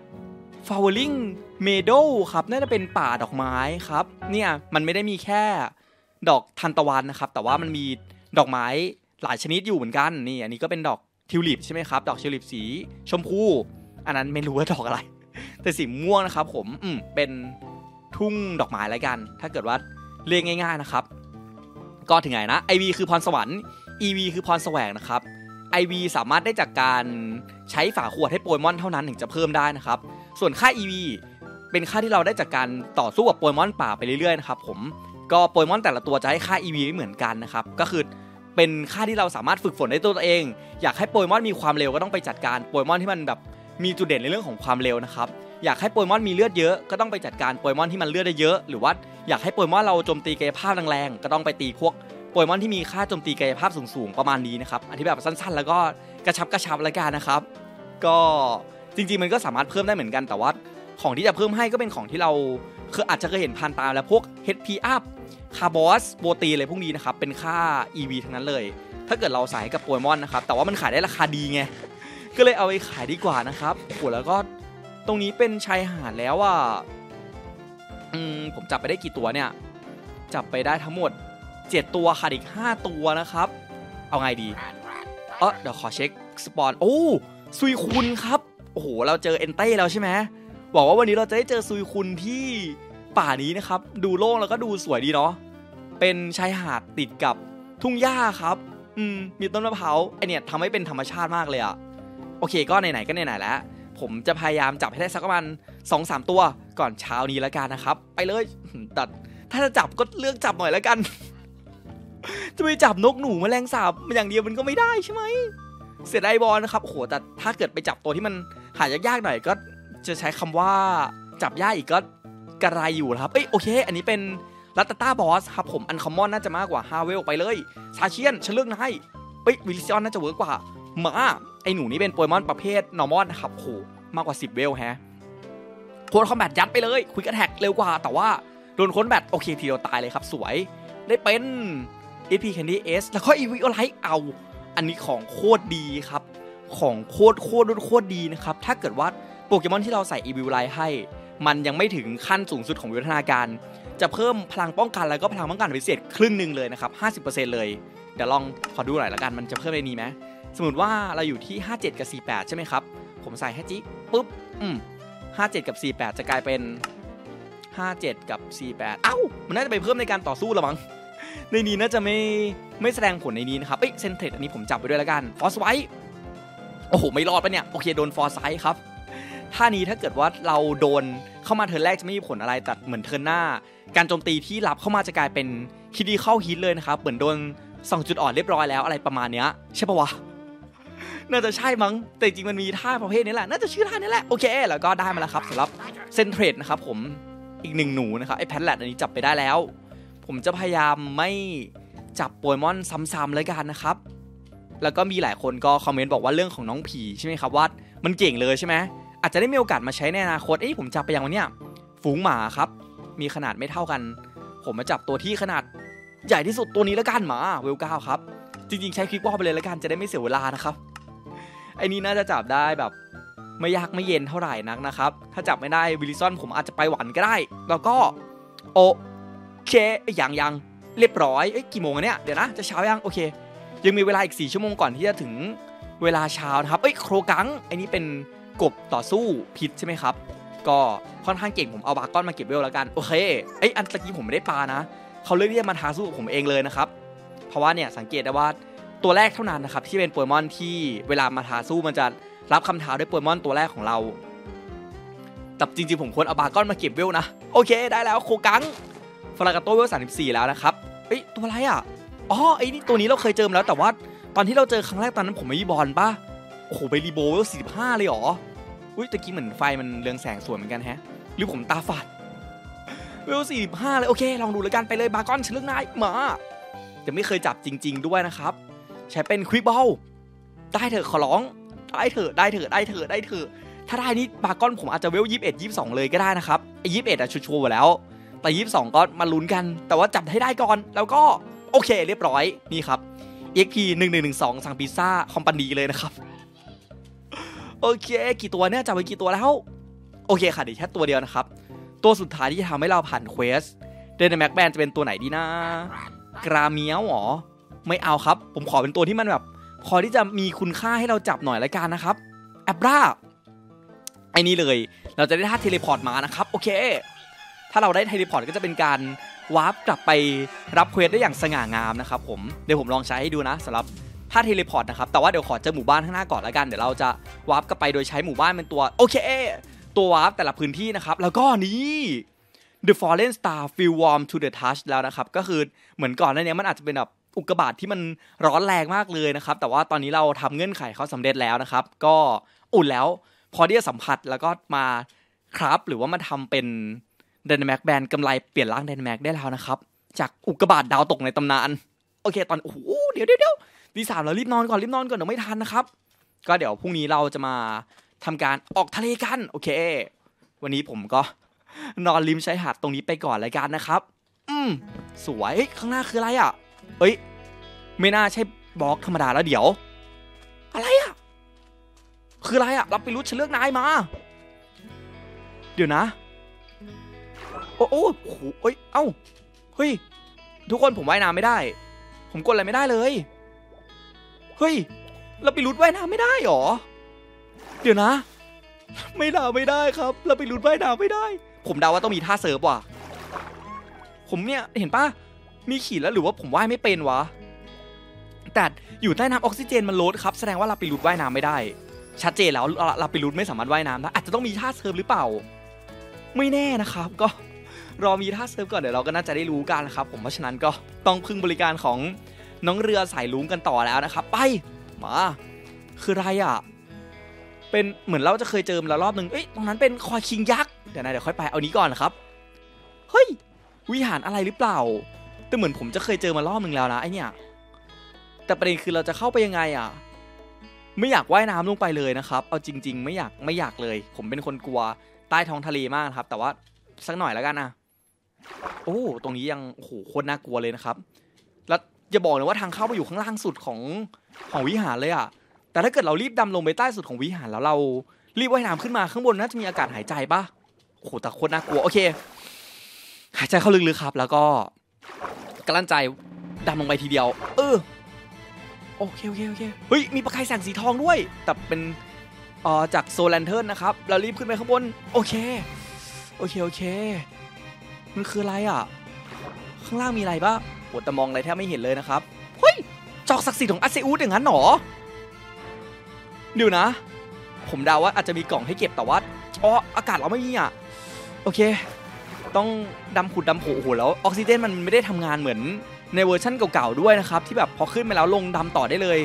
Flowering Meadow ครับน่าจะเป็นป่าดอกไม้ครับเนี่ยมันไม่ได้มีแค่ดอกทานตะวันนะครับแต่ว่ามันมีดอกไม้หลายชนิดอยู่เหมือนกันนี่อันนี้ก็เป็นดอกทิวลิปใช่ไหมครับดอกทิวลิปสีชมพูอันนั้นไม่รู้ว่าดอกอะไรแต่สีม่วงนะครับผมอืมเป็นทุ่งดอกไม้อะไรกันถ้าเกิดว่าเรียกง่ายๆนะครับก็ถึงไงนะ ไอ วี คือพรสวรรค์ อี วี คือพรแสวงนะครับ ไอ วี สามารถได้จากการใช้ฝาขวดให้โปเกมอนเท่านั้นถึงจะเพิ่มได้นะครับส่วนค่า อี วี เป็นค่าที่เราได้จากการต่อสู้กับโปเกมอนป่าไปเรื่อยๆนะครับผมก็โปเกมอนแต่ละตัวจะให้ค่า อี วี ไม่เหมือนกันนะครับก็คือเป็นค่าที่เราสามารถฝึกฝนได้ตัวเองอยากให้โปเกมอนมีความเร็วก็ต้องไปจัดการโปเกมอนที่มันแบบมีจุดเด่นในเรื่องของความเร็วนะครับอยากให้โปเกมอนมีเลือดเยอะก็ต้องไปจัดการโปเกมอนที่มันเลือดได้เยอะหรือว่าอยากให้โปเกมอนเราโจมตีกายภาพแรงๆก็ต้องไปตีพวกโปเกมอนที่มีค่าโจมตีกายภาพสูงๆประมาณนี้นะครับอธิบายแบบสั้นๆแล้วก็กระชับกระชับละกันนะครับก็จริงๆมันก็สามารถเพิ่มได้เหมือนกันแต่ว่าของที่จะเพิ่มให้ก็เป็นของที่เราคืออาจจะเคยเห็นผ่านตาแล้วพวก เอช พี up คาร์บอสโปรตีนอะไรพวกนี้นะครับเป็นค่า อี วี ทั้งนั้นเลยถ้าเกิดเราใส่ให้กับโปเกมอนนะครับแต่ว่ามันขายได้ราคาดีไงก็เลยเอาไปขายดีกว่านะครับโอ้โหแล้วก็ตรงนี้เป็นชายหาดแล้วอ่ะอืมผมจับไปได้กี่ตัวเนี่ยจับไปได้ทั้งหมดเจ็ดตัวขาดอีกห้าตัวนะครับเอาไงดีเออเดี๋ยวขอเช็คสปอนโอ้ซุยคุนครับโอ้โหเราเจอเอนเต้แล้วใช่ไหมบอกว่าวันนี้เราจะได้เจอซุยคุนที่ป่านี้นะครับดูโล่งแล้วก็ดูสวยดีเนาะเป็นชายหาดติดกับทุ่งหญ้าครับอืมมีต้นมะพร้าวไอเนี่ยทำให้เป็นธรรมชาติมากเลยอะโอเคก็ไหนๆก็ไหนๆแล้วผมจะพยายามจับให้ได้สักประมาณ สองถึงสาม ตัวก่อนเช้านี้แล้วกันนะครับไปเลยแต่ถ้าจะจับก็เลือกจับหน่อยแล้วกัน จะไปจับนกหนูแมลงสาบอย่างเดียวมันก็ไม่ได้ใช่ไหมเสียดายบอลนะครับโอ้โหแต่ถ้าเกิดไปจับตัวที่มันหายากๆหน่อยก็จะใช้คำว่าจับยากอีกก็กระไรอยู่ครับเอ้ยโอเคอันนี้เป็นลัตตาบอสครับผมอันคอมมอนน่าจะมากกว่าห้าเวลไปเลยซาเชียนฉันเลือกนายเอ้ยวิลิซิออนน่าจะเวิร์กกว่ามาไอหนูนี่เป็นโปเกมอนประเภทนอร์มอนนะครับโหมากกว่าสิบเวลแฮะโค้ดคอมแบทยัดไปเลยคุยกันแท็กเร็วกว่าแต่ว่าโดนโค้ดแบทโอเคทีเดียวตายเลยครับสวยได้เป็น เอ พี Candy S แล้วก็ อี วี อะไรเอาอันนี้ของโคตรดีครับของโคตรโคตรโคตรดีนะครับถ้าเกิดว่าโปเกมอนที่เราใส่ อี วี ไลท์ให้มันยังไม่ถึงขั้นสูงสุดของวิวัฒนาการจะเพิ่มพลังป้องกันแล้วก็พลังป้องกันพิเศษครึ่งนึงเลยนะครับ ห้าสิบเปอร์เซ็นต์ เลยเดี๋ยวลองขอดูหน่อยละกันมันจะเพิ่มได้นี้ไหมสมมติว่าเราอยู่ที่ห้าสิบเจ็ดกับสี่สิบแปดใช่ไหมครับผมใส่ให้จิ๊กปุ๊บอืมห้าสิบเจ็ดกับสี่สิบแปดจะกลายเป็นห้าสิบเจ็ดกับสี่สิบแปดเอ้ามันน่าจะไปเพิ่มในการต่อสู้ละมั้งในนี้น่าจะไม่ไม่แสดงผลในนี้นะครับเอ้ยเซนเทรตอันนี้ผมจับไปด้วยแล้วกันฟอสไวท์โอ้โหไม่รอดปะเนี่ยโอเคโดนฟอร์ไซท์ครับท่านี้ถ้าเกิดว่าเราโดนเข้ามาเทิร์นแรกจะไม่มีผลอะไรแต่เหมือนเทิร์นหน้าการโจมตีที่รับเข้ามาจะกลายเป็นคิดดีเข้าฮิตเลยนะครับเหมือนโดนส่องจุดอ่อนเรียบร้อยแล้วอะไรประมาณเนี้ยใช่ปะวะน่าจะใช่มั้งแต่จริงมันมีท่าประเภทนี้แหละน่าจะชื่อท่านี้แหละโอเคแล้วก็ได้มาแล้วครับสำหรับเซนเทรดนะครับผมอีกหนึ่งหนูนะครับไอ้แพทแลตอันนี้จับไปได้แล้วผมจะพยายามไม่จับโปเกมอนซ้ำๆเลยกันนะครับแล้วก็มีหลายคนก็คอมเมนต์บอกว่าเรื่องของน้องผีใช่ไหมครับว่ามันเก่งเลยใช่ไหมอาจจะได้มีโอกาสมาใช้ในอนาคตเอ้ยผมจับไปอย่างวันเนี้ยฝูงหมาครับมีขนาดไม่เท่ากันผมมาจับตัวที่ขนาดใหญ่ที่สุดตัวนี้แล้วกันหมาเวลเก้าครับจริงๆใช้คลิกวอลไปเลยแล้วกันจะได้ไม่เสียเวลานะครับไอ้นี้น่าจะจับได้แบบไม่ยากไม่เย็นเท่าไหร่นักนะครับถ้าจับไม่ได้วิลลิซอนผมอาจจะไปหวันก็ได้แล้วก็โอเคอย่างยังเรียบร้อยเอ้ยกี่โมงเนี่ยเดี๋ยวนะจะเช้ายังโอเคยังมีเวลาอีกสี่ชั่วโมงก่อนที่จะถึงเวลาเช้านะครับเอ้ยโครกังไอ้นี้เป็นกบต่อสู้พิษใช่ไหมครับก็ค่อนข้างเก่งผมเอาบาก้อนมาเก็บเวลแล้วกันโอเคเอ้ยอันตะกี้ผมไม่ได้ปลานะเขาเลือกที่จะมาท้าสู้กับผมเองเลยนะครับเพราะว่าเนี่ยสังเกตได้ว่าตัวแรกเท่านั้นนะครับที่เป็นโปเกมอนที่เวลามาท้าสู้มันจะรับคำท้าด้วยโปเกมอนตัวแรกของเราแต่จริงๆผมควรเอาบาก้อนมาเก็บเวลนะโอเคได้แล้วโคกังฟลากาโตเวลสามสิบสี่แล้วนะครับเอ้ยตัวอะไรอ่ะอ๋อไอ้นี่ตัวนี้เราเคยเจอมาแล้วแต่ว่าตอนที่เราเจอครั้งแรกตอนนั้นผมไม่มีบอลป่ะโอ้โหไปรีโบเวลสี่สิบห้าเลยหรออุ้ยตะกี้เหมือนไฟมันเรืองแสงสวยเหมือนกันแฮะหรือผมตาฝาดเวลสี่สิบห้าเลยโอเคลองดูเลยกันไปเลยบาก้อนเชือกนายมาแต่ไม่เคยจับจริงๆด้วยนะครับใช้เป็นควิกบอลได้เถอะขอร้องได้เถอะได้เถอะได้เถอะได้เถอะถ้าได้นี่บาก้อนผมอาจจะเวลยี่สิบเอ็ดยี่สิบสองเลยก็ได้นะครับไอ้ยี่สิบเอ็ดอะชัวร์ๆหมดแล้วแต่ยี่สิบสองก็มาลุ้นกันแต่ว่าจับให้ได้ก่อนแล้วก็โอเคเรียบร้อยนี่ครับ เอ็กซ์ พี หนึ่งหนึ่งหนึ่งสองสั่งพิซซ่าคอมพานีเลยนะครับโอเคกี่ตัวเนี่ยจับไปกี่ตัวแล้วโอเคค่ะเดี๋ยวแค่ตัวเดียวนะครับตัวสุดท้ายที่จะทำให้เราผ่านเควสเดนแม็กแบนจะเป็นตัวไหนดีนะกราเมียวหรอไม่เอาครับผมขอเป็นตัวที่มันแบบพอที่จะมีคุณค่าให้เราจับหน่อยละกันนะครับแอบราไอ้นี่เลยเราจะได้ท่าเทเลพอร์ตมานะครับโอเคถ้าเราได้เทเลพอร์ตก็จะเป็นการวาร์ปกลับไปรับเควสได้อย่างสง่างามนะครับผมเดี๋ยวผมลองใช้ให้ดูนะสำหรับท่าเทเลพอร์ตนะครับแต่ว่าเดี๋ยวขอเจอหมู่บ้านข้างหน้าก่อนละกันเดี๋ยวเราจะวาร์ปกลับไปโดยใช้หมู่บ้านเป็นตัวโอเคตัววาร์ปแต่ละพื้นที่นะครับแล้วก็นี่ The Fallen Star Feel Warm to the Touch แล้วนะครับก็คือเหมือนก่อนหน้านี้มันอาจจะเป็นแบบอุกกาบาตที่มันร้อนแรงมากเลยนะครับแต่ว่าตอนนี้เราทำเงื่อนไขเขาสำเร็จแล้วนะครับก็อุ่นแล้วพอที่จะสัมผัสแล้วก็มาครับหรือว่ามาทำเป็นDynamax Band กำไรเปลี่ยนร่าง Dynamax ได้แล้วนะครับจากอุกกาบาตดาวตกในตำนานโอเคตอนโอ้โหเดี๋ยวเดี๋ยวเดี๋ยวตีสามเรารีบนอนก่อนรีบนอนก่อนเดี๋ยวไม่ทันนะครับก็เดี๋ยวพรุ่งนี้เราจะมาทำการออกทะเลกันโอเควันนี้ผมก็นอนริมชายหาดตรงนี้ไปก่อนเลยกันนะครับอืมสวยข้างหน้าคืออะไรอ่ะเอ้ยไม่น่าใช่บล็อกธรรมดาแล้วเดี๋ยวอะไรอ่ะคืออะไรอ่ะรับไปรู้ฉันเลือกนายมาเดี๋ยวนะโอ้โอ้โหเอ้ยเอ้าเฮ้ยทุกคนผมว่ายน้ำไม่ได้ผมกดอะไรไม่ได้เลยเฮ้ยเราไปรุดว่ายน้ำไม่ได้หรอเดี๋ยวนะไม่ได้ไม่ได้ครับเราไปรุดว่ายน้ำไม่ได้ผมเดาว่าต้องมีท่าเซิร์ฟว่ะผมเนี่ยเห็นป่ะมีขีดแล้วหรือว่าผมว่ายไม่เป็นวะแต่อยู่ใต้น้ำออกซิเจนมันลดครับแสดงว่าเราไปรุดว่ายน้ำไม่ได้ชัดเจนแล้วเราไปรุดไม่สามารถว่ายน้ำได้อาจจะต้องมีท่าเซิร์ฟหรือเปล่าไม่แน่นะครับก็รอมีท่าเซิร์ฟก่อนเดี๋ยวเราก็น่าจะได้รู้กันนะครับผมเพราะฉะนั้นก็ต้องพึ่งบริการของน้องเรือสายลุงกันต่อแล้วนะครับไปมาคืออะไรอ่ะเป็นเหมือนเราจะเคยเจอมาแล้วรอบนึงเอ้ยตรงนั้นเป็นคอยคิงยักษ์เดี๋ยวนะเดี๋ยวค่อยไปเอานี้ก่อนนะครับเฮ้ยวิหารอะไรหรือเปล่าแต่เหมือนผมจะเคยเจอมารอบนึงแล้วนะไอเนี่ยแต่ประเด็นคือเราจะเข้าไปยังไงอ่ะไม่อยากว่ายน้ำลงไปเลยนะครับเอาจริงๆไม่อยากไม่อยากเลยผมเป็นคนกลัวใต้ท้องทะเลมากครับแต่ว่าสักหน่อยแล้วกันนะโอ้ตรงนี้ยังโอ้โหโคตรน่ากลัวเลยนะครับแล้วอย่าบอกเลยว่าทางเข้าไปอยู่ข้างล่างสุดของของวิหารเลยอ่ะแต่ถ้าเกิดเรารีบดำลงไปใต้สุดของวิหารแล้วเรารีบว่ายน้ำขึ้นมาข้างบนน่าจะมีอากาศหายใจปะโอ้โหแต่โคตรน่ากลัวโอเคหายใจเข้าลึกๆครับแล้วก็กลั้นใจดำลงไปทีเดียวเออโอเคโอเคโอเคเฮ้ยมีประกายแสงสีทองด้วยแต่เป็นเอ่อจากโซแลนเทิร์นนะครับเรารีบขึ้นไปข้างบนโอเคโอเคโอเคมันคืออะไรอ่ะข้างล่างมีอะไรปะโอ้แต่มองอะไรแทบไม่เห็นเลยนะครับเฮ้ยจอกศักดิ์สิทธิ์ของอาเซอุสอย่างนั้นหรอเดี๋ยวนะผมเดาว่าอาจจะมีกล่องให้เก็บแต่ว่าอ๋ออากาศเราไม่มีอ่ะโอเคต้องดำขุดดำโผล่โอ้โหแล้วออกซิเจนมันไม่ได้ทำงานเหมือนในเวอร์ชั่นเก่าๆด้วยนะครับที่แบบพอขึ้นไปแล้วลงดำต่อได้เลย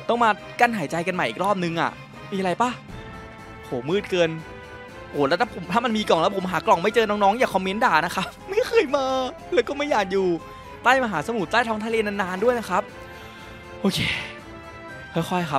ต้องมากั้นหายใจกันใหม่อีกรอบนึงอ่ะมีอะไรปะโหมืดเกินโอ้แล้วถ้าผมถ้ามันมีกล่องแล้วผมหากล่องไม่เจอน้องๆอย่าคอมเมนต์ด่านะครับไม่เคยมาแล้วก็ไม่อยากอยู่ใต้มหาสมุทรใต้ท้องทะเลนานๆด้วยนะครับโอเคค่อยๆครับ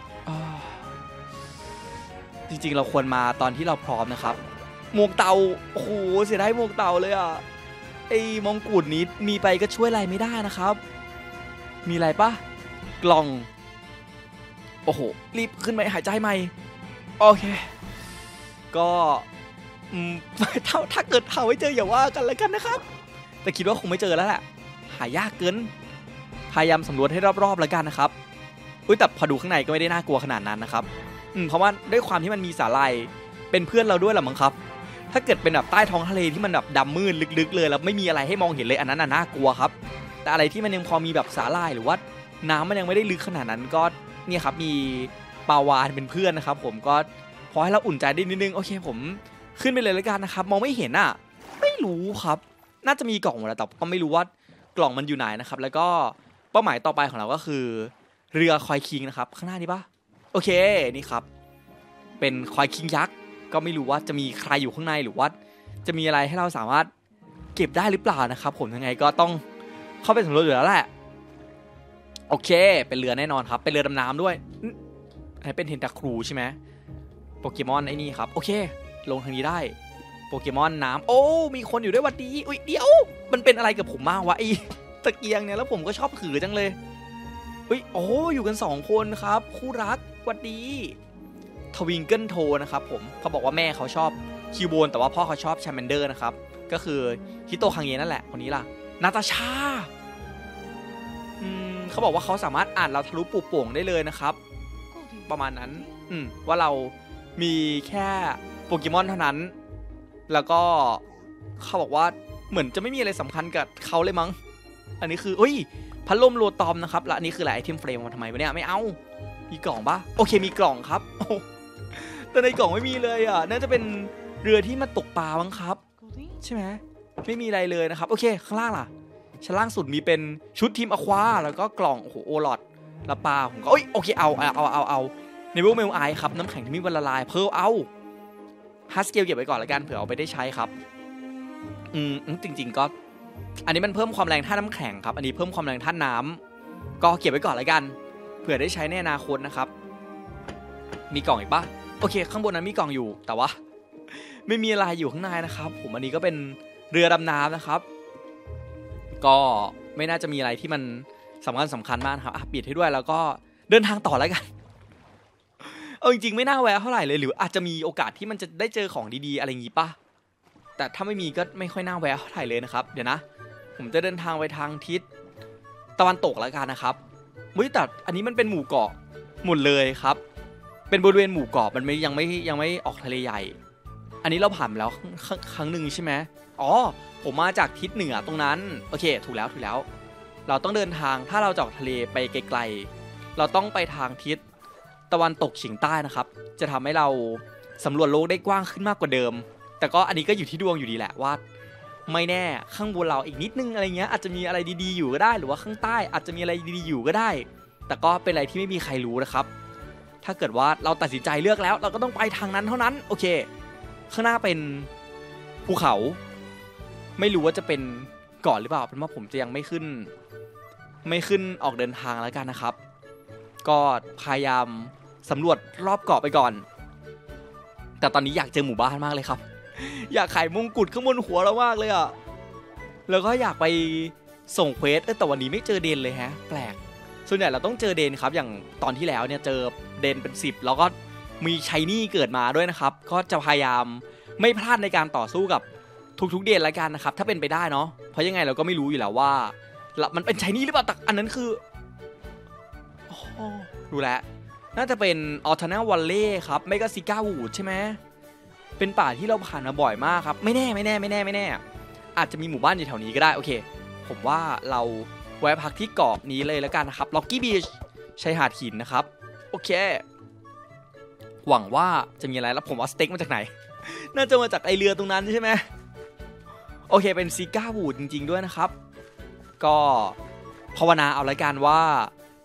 จริงๆเราควรมาตอนที่เราพร้อมนะครับหมวกเต่าโอ้โหเสียดายหมวกเต่าเลยอ่ะไอ้มงกุฎนี้มีไปก็ช่วยอะไรไม่ได้นะครับมีอะไรปะกล่องโอ้โหรีบขึ้นไปหายใจใหม่โอเคก็ถ้าถ้าเกิดหาไม่เจออย่าว่ากันแล้วกันนะครับแต่คิดว่าคงไม่เจอแล้วแหละหายากเกินพยายามสำรวจให้รอบๆแล้วกันนะครับอุ้ยแต่พอดูข้างในก็ไม่ได้น่ากลัวขนาดนั้นนะครับอืมเพราะว่าด้วยความที่มันมีสาหร่ายเป็นเพื่อนเราด้วยแหละมั้งครับถ้าเกิดเป็นแบบใต้ท้องทะเลที่มันแบบดำมืดลึกๆเลยแล้วไม่มีอะไรให้มองเห็นเลยอันนั้นน่ากลัวครับแต่อะไรที่มันยังพอมีแบบสาหร่ายหรือว่าน้ำมันยังไม่ได้ลึกขนาดนั้นก็เนี่ยครับมีปลาวาฬเป็นเพื่อนนะครับผมก็พอให้เราอุ่นใจได้นิดนึงโอเคผมขึ้นไปเลยแล้วกันนะครับมองไม่เห็นอ่ะไม่รู้ครับน่าจะมีกล่องหมดแล้วแต่ก็ไม่รู้ว่ากล่องมันอยู่ไหนนะครับแล้วก็เป้าหมายต่อไปของเราก็คือเรือควายคิงนะครับข้างหน้านี้ปะโอเคนี่ครับเป็นควายคิงยักษ์ก็ไม่รู้ว่าจะมีใครอยู่ข้างในหรือว่าจะมีอะไรให้เราสามารถเก็บได้หรือเปล่านะครับผมยังไงก็ต้องเข้าไปสำรวจอยู่แล้วแหละโอเคเป็นเรือแน่นอนครับเป็นเรือดำน้ำด้วยอันนี้เป็นเทนตาครูใช่ไหมโปเกมอนไอ้นี่ครับโอเคลงทางนี้ได้โปเกมอนน้ำโอ้มีคนอยู่ด้วยวัดดีอุ้ยเดี๋ยวมันเป็นอะไรกับผมมากวะไอ้ตะเกียงเนี่ยแล้วผมก็ชอบถือจังเลยอุ้ยโอ้อยู่กันสองคนครับคู่รักวัดดีทวิงเกิลโทนะครับผมเขาบอกว่าแม่เขาชอบคิวโบนแต่ว่าพ่อเขาชอบแชมเบนเดอร์นะครับก็คือฮิโตคังเยนั่นแหละคนนี้ล่ะนาตาชาอืมเขาบอกว่าเขาสามารถอ่านเราทะลุปุโป่งได้เลยนะครับประมาณนั้นอืมว่าเรามีแค่โปเกมอนเท่านั้นแล้วก็เขาบอกว่าเหมือนจะไม่มีอะไรสำคัญกับเขาเลยมั้งอันนี้คือเอ้ยพัดลมโลตอมนะครับแล้วอันนี้คืออะไรไอเทมเฟรมมาทำไมวะเนี่ยไม่เอามีกล่องปะโอเคมีกล่องครับแต่ในกล่องไม่มีเลยอ่ะน่าจะเป็นเรือที่มาตกปลามั้งครับใช่ไหมไม่มีอะไรเลยนะครับโอเคข้างล่างล่ะชั้นล่างสุดมีเป็นชุดทีมอควาแล้วก็กล่องโอ้โหโอลอดและปลาผมก็โอเคเอาเอาเอาเอาในเวลเมลไอครับน้ำแข็งที่มีวันละลายเพิ่มเอาฮัสเกลเก็บไว้ก่อนแล้วกันเผื่อเอาไปได้ใช้ครับอืมจริงๆก็อันนี้มันเพิ่มความแรงท่าน้ำแข็งครับอันนี้เพิ่มความแรงท่าน้ำก็เก็บไว้ก่อนแล้วกันเผื่อได้ใช้ในอนาคตนะครับมีกล่องอีกปะโอเคข้างบนนั้นมีกล่องอยู่แต่ว่าไม่มีอะไรอยู่ข้างในนะครับผมอันนี้ก็เป็นเรือดำน้ำนะครับก็ไม่น่าจะมีอะไรที่มันสำคัญสำคัญมากครับอ่ะปิดให้ด้วยแล้วก็เดินทางต่อแล้วกันเอาจริงๆไม่น่าแวะเท่าไหร่เลยหรืออาจจะมีโอกาสที่มันจะได้เจอของดีๆอะไรอย่างงี้ปะแต่ถ้าไม่มีก็ไม่ค่อยน่าแวะเท่าไหร่เลยนะครับเดี๋ยวนะผมจะเดินทางไปทางทิศตะวันตกแล้วกันนะครับมุ้ยแต่อันนี้มันเป็นหมู่เกาะหมดเลยครับเป็นบริเวณหมู่เกาะมันไม่ยังไม่ยังไม่ออกทะเลใหญ่อันนี้เราผ่านแล้วครั้งหนึ่งใช่ไหมอ๋อผมมาจากทิศเหนือตรงนั้นโอเคถูกแล้วถูกแล้วเราต้องเดินทางถ้าเราจากทะเลไปไกลๆเราต้องไปทางทิศตะวันตกเฉียงใต้นะครับจะทำให้เราสำรวจโลกได้กว้างขึ้นมากกว่าเดิมแต่ก็อันนี้ก็อยู่ที่ดวงอยู่ดีแหละว่าไม่แน่ข้างบนเราอีกนิดนึงอะไรเงี้ยอาจจะมีอะไรดีๆอยู่ก็ได้หรือว่าข้างใต้อาจจะมีอะไรดีๆอยู่ก็ได้แต่ก็เป็นอะไรที่ไม่มีใครรู้นะครับถ้าเกิดว่าเราตัดสินใจเลือกแล้วเราก็ต้องไปทางนั้นเท่านั้นโอเคข้างหน้าเป็นภูเขาไม่รู้ว่าจะเป็นเกาะหรือเปล่าเป็นว่าผมจะยังไม่ขึ้นไม่ขึ้นออกเดินทางแล้วกันนะครับก็พยายามสำรวจรอบเกาะไปก่อนแต่ตอนนี้อยากเจอหมู่บ้านมากเลยครับอยากขายมงกุฎข้างบนหัวเรามากเลยอ่ะแล้วก็อยากไปส่งเควสแต่วันนี้ไม่เจอเดนเลยฮะแปลกส่วนใหญ่เราต้องเจอเดนครับอย่างตอนที่แล้วเนี่ยเจอเดนเป็นสิบแล้วก็มีไชนี่เกิดมาด้วยนะครับก็จะพยายามไม่พลาดในการต่อสู้กับทุกๆเดนแล้วกันนะครับถ้าเป็นไปได้เนาะเพราะยังไงเราก็ไม่รู้อยู่แล้วว่ามันเป็นไชนี่หรือเปล่าแต่อันนั้นคือโอ้ดูแลน่าจะเป็นออร์ทานาวัลเล่ครับเมกาซิก้าวูดใช่ไหมเป็นป่าที่เราผ่านมาบ่อยมากครับไม่แน่ไม่แน่ไม่แน่ไม่แน่อาจจะมีหมู่บ้านอยู่แถวนี้ก็ได้โอเคผมว่าเราแวะพักที่เกาะนี้เลยแล้วกันนะครับล็อกกี้บีชชายหาดหินนะครับโอเคหวังว่าจะมีอะไรแล้วผมเอาสเต็กมาจากไหนน่าจะมาจากไอเรือตรงนั้นใช่ไหมโอเคเป็นซิก้าวูดจริงๆด้วยนะครับก็ภาวนาเอาละกันว่า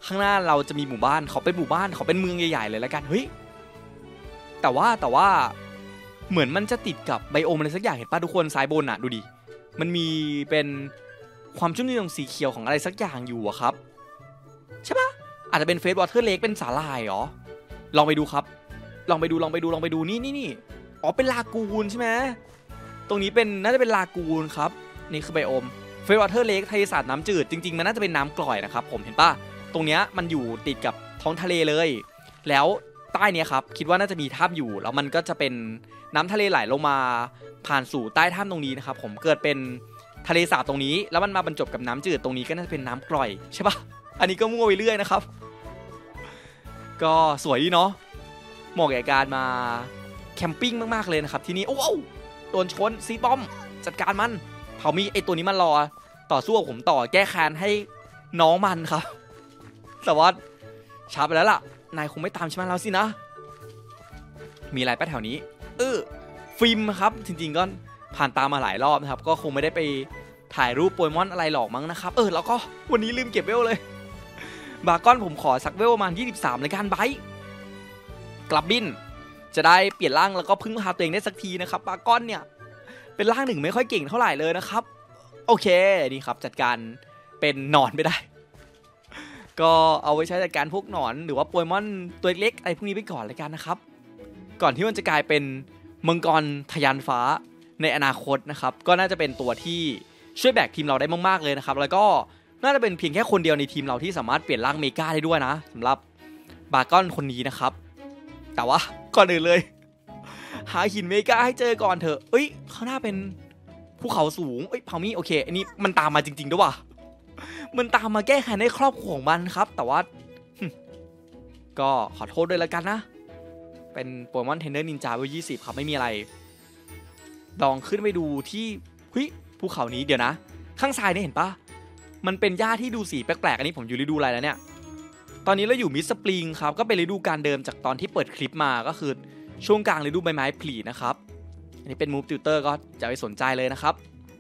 ข้างหน้าเราจะมีหมู่บ้านเขาเป็นหมู่บ้านเขาเป็นเมืองใหญ่ๆเลยแล้วกันเฮ้ยแต่ว่าแต่ว่าเหมือนมันจะติดกับไบโอมอะไรสักอย่างเห็นป่ะทุกคนซ้ายบนอ่ะดูดิมันมีเป็นความชุ่มชื้นของสีเขียวของอะไรสักอย่างอยู่อะครับใช่ป่ะอาจจะเป็นเฟสวอเตอร์เลคเป็นสาหร่ายเหรอลองไปดูครับลองไปดูลองไปดูลองไปดูนี่นี่นี่อ๋อเป็นลากูนใช่ไหมตรงนี้เป็นน่าจะเป็นลากูนครับนี่คือไบโอมเฟสวอเตอร์เลคทะเลสาบน้ำจืดจริงๆมันน่าจะเป็นน้ำกร่อยนะครับผมเห็นป่ะตรงเนี้ยมันอยู่ติดกับท้องทะเลเลยแล้วใต้เนี้ยครับคิดว่าน่าจะมีถ้ำอยู่แล้วมันก็จะเป็นน้ำทะเลไหลลงมาผ่านสู่ใต้ถ้ำตรงนี้นะครับผมเกิดเป็นทะเลสาบตรงนี้แล้วมันมาบรรจบกับน้ำจืดตรงนี้ก็น่าจะเป็นน้ำกร่อยใช่ป่ะอันนี้ก็มั่วไปเรื่อยนะครับก็สวยดีเนาะเหมาะกับการมาแคมปิ้งมากๆเลยนะครับที่นี่โอ้โหโดนชนซีบอมจัดการมันเผามีไอตัวนี้มันรอต่อสู้กับผมต่อแก้แค้นให้น้องมันครับแต่ว่าช้าไปแล้วล่ะนายคงไม่ตามฉันมาแล้วสินะมีอะไรป้าแถวนี้เออฟิล์มครับจริงๆก็ผ่านตามมาหลายรอบนะครับก็คงไม่ได้ไปถ่ายรูปโปเกมอนอะไรหรอกมั้งนะครับเออแล้วก็วันนี้ลืมเก็บเวลเลยบาร์ก้อนผมขอสักเวลประมาณยี่สิบสามในการไบท์กลับบินจะได้เปลี่ยนร่างแล้วก็พึ่งพาตัวเองได้สักทีนะครับบาร์ก้อนเนี่ยเป็นร่างหนึ่งไม่ค่อยเก่งเท่าไหร่เลยนะครับโอเคนี่ครับจัดการเป็นหนอนไปได้ก็เอาไว้ใช้จัดการพวกหนอนหรือว่าโปเกมอนตัวเล็กๆอะไรพวกนี้ไปก่อนเลยกันนะครับก่อนที่มันจะกลายเป็นมังกรทะยานฟ้าในอนาคตนะครับก็น่าจะเป็นตัวที่ช่วยแบกทีมเราได้มากๆเลยนะครับแล้วก็น่าจะเป็นเพียงแค่คนเดียวในทีมเราที่สามารถเปลี่ยนร่างเมกาได้ด้วยนะสำหรับบาร์ก้อนคนนี้นะครับแต่ว่าก่อนอื่นเลยหาหินเมกาให้เจอก่อนเถอะเอ้ยข้างหน้าเป็นภูเขาสูงเอ้ยพามี่โอเคอันนี้มันตามมาจริงๆด้วยว่ะมันตามมาแก้แค้นให้ครอบครัวของมันครับแต่ว่าก็ขอโทษด้วยแล้วกันนะเป็นโปเกมอนเทรนเนอร์นินจาเวลยี่สิบครับไม่มีอะไรลองขึ้นไปดูที่เฮ้ยภูเขานี้เดี๋ยวนะข้างซ้ายนี่เห็นปะมันเป็นหญ้าที่ดูสีแปลกๆอันนี้ผมอยู่ฤดูอะไรแล้วเนี่ยตอนนี้เราอยู่มิดสปริงครับก็เป็นฤดูการเดิมจากตอนที่เปิดคลิปมาก็คือช่วงกลางฤดูใบไม้ผลินะครับอันนี้เป็นมูฟติวเตอร์ก็จะไปสนใจเลยนะครับ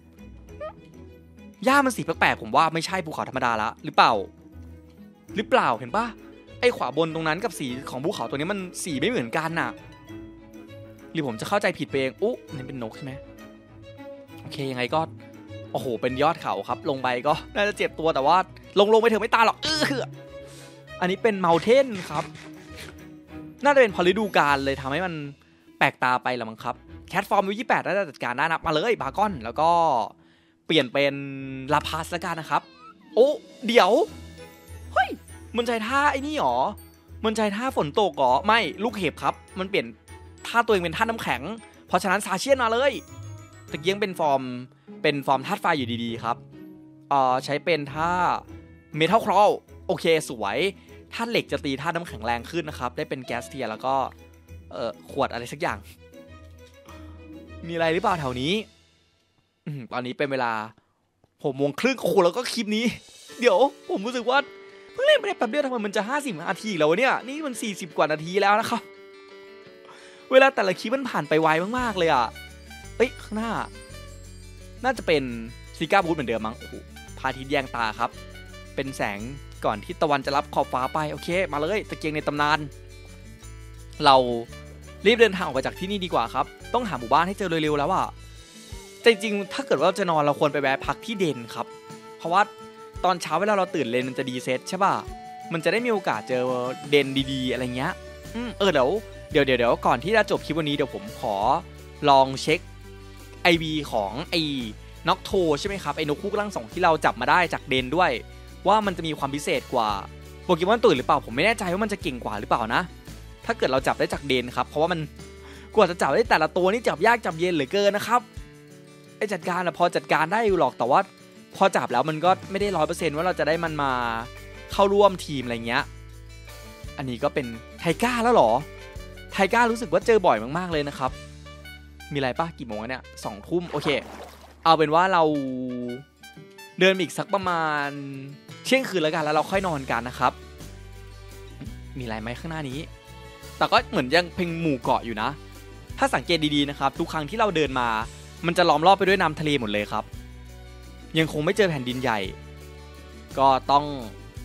หญ้ามันสีแปลกๆผมว่าไม่ใช่ภูเขาธรรมดาละหรือเปล่าหรือเปล่าเห็นปะไอ้ขวาบนตรงนั้นกับสีของภูเขาตัวนี้มันสีไม่เหมือนกันน่ะหรือผมจะเข้าใจผิดไปเองอุ๊นี่เป็นนกใช่ไหมโอเคยังไงก็โอ้โหเป็นยอดเขาครับลงไปก็น่าจะเจ็บตัวแต่ว่าลงลงไปเถอะไม่ตายหรอกเอออันนี้เป็นเมาเทนครับน่าจะเป็นพอฤดูกาลเลยทำให้มันแปลกตาไปละมั้งครับแคทฟอร์มวิยี่สิบแปดน่าจะจัดการได้นะมาเลยบาร์ก้อนแล้วก็เปลี่ยนเป็นลาพาสแล้วกันนะครับโอ้เดี๋ยวเฮ้ยมันใจท่าไอ้นี่หรอมันใจท่าฝนตกหรอไม่ลูกเห็บครับมันเปลี่ยนท่าตัวเองเป็นท่าน้ำแข็งเพราะฉะนั้นซาเชียนมาเลยตะเกียงเป็นฟอร์มเป็นฟอร์มธาตุไฟอยู่ดีๆครับเอ่อใช้เป็นท่าเมทัลครอลโอเคสวยธาตุเหล็กจะตีธาตุน้ำแข็งแรงขึ้นนะครับได้เป็นแก๊สเทียแล้วก็เอ่อขวดอะไรสักอย่างมีอะไรหรือเปล่าแถวนี้ตอนนี้เป็นเวลาหกโมงครึ่งโอ้โหแล้วก็คลิปนี้เดี๋ยวผมรู้สึกว่าเพิ่งเล่นไปได้แป๊บเดียวทำไมมันจะห้าสิบนาทีแล้วเนี่ยนี่มันสี่สิบกว่านาทีแล้วนะครับเวลาแต่ละคลิปมันผ่านไปไวมากๆเลยอ่ะเอ้ยข้างหน้าน่าจะเป็นซิก้าบูธเหมือนเดิมมั้งโอ้โหพาทิตย์แยงตาครับเป็นแสงก่อนที่ตะวันจะรับขอบฟ้าไปโอเคมาเลยตะเกียงในตำนานเรารีบเดินทางออกไปจากที่นี่ดีกว่าครับต้องหาหมู่บ้านให้เจอเร็วๆแล้วอ่ะแต่จริงๆถ้าเกิดว่าจะนอนเราควรไปแวะพักที่เดนครับเพราะว่าตอนเช้าเวลาเราตื่นเลนมันจะดีเซตใช่ป่ะมันจะได้มีโอกาสเจอเดนดีๆอะไรเงี้ยอืมเออเดี๋ยวเดี๋ยวเดี๋ยวก่อนที่จะจบคลิปวันนี้เดี๋ยวผมขอลองเช็ค ไอ วี ของไอ้น็อกโทใช่ไหมครับไอ้นกคู่ร่างสองที่เราจับมาได้จากเดนด้วยว่ามันจะมีความพิเศษกว่าโปเกมอนตัวอื่นหรือเปล่าผมไม่แน่ใจว่ามันจะเก่งกว่าหรือเปล่านะถ้าเกิดเราจับได้จากเดนครับเพราะว่ามันกว่าจะจับได้แต่ละตัวนี่จับยากจับเย็นเหลือเกินนะครับไอ้จัดการอะพอจัดการได้อยู่หรอกแต่ว่าพอจับแล้วมันก็ไม่ได้ร้อยเปอร์เซ็นต์ว่าเราจะได้มันมาเข้าร่วมทีมอะไรเงี้ยอันนี้ก็เป็นไทก้าแล้วหรอไทก้ารู้สึกว่าเจอบ่อยมากๆเลยนะครับมีอะไรป่ะกี่โมงแล้วเนี่ยสองทุ่มโอเคเอาเป็นว่าเราเดินอีกสักประมาณเที่ยงคืนแล้วกันแล้วเราค่อยนอนกันนะครับมีอะไรไหมข้างหน้านี้แต่ก็เหมือนยังเพ่งหมู่เกาะอยู่นะถ้าสังเกตดีๆนะครับทุกครั้งที่เราเดินมามันจะล้อมรอบไปด้วยน้ำทะเลหมดเลยครับยังคงไม่เจอแผ่นดินใหญ่ก็ต้อง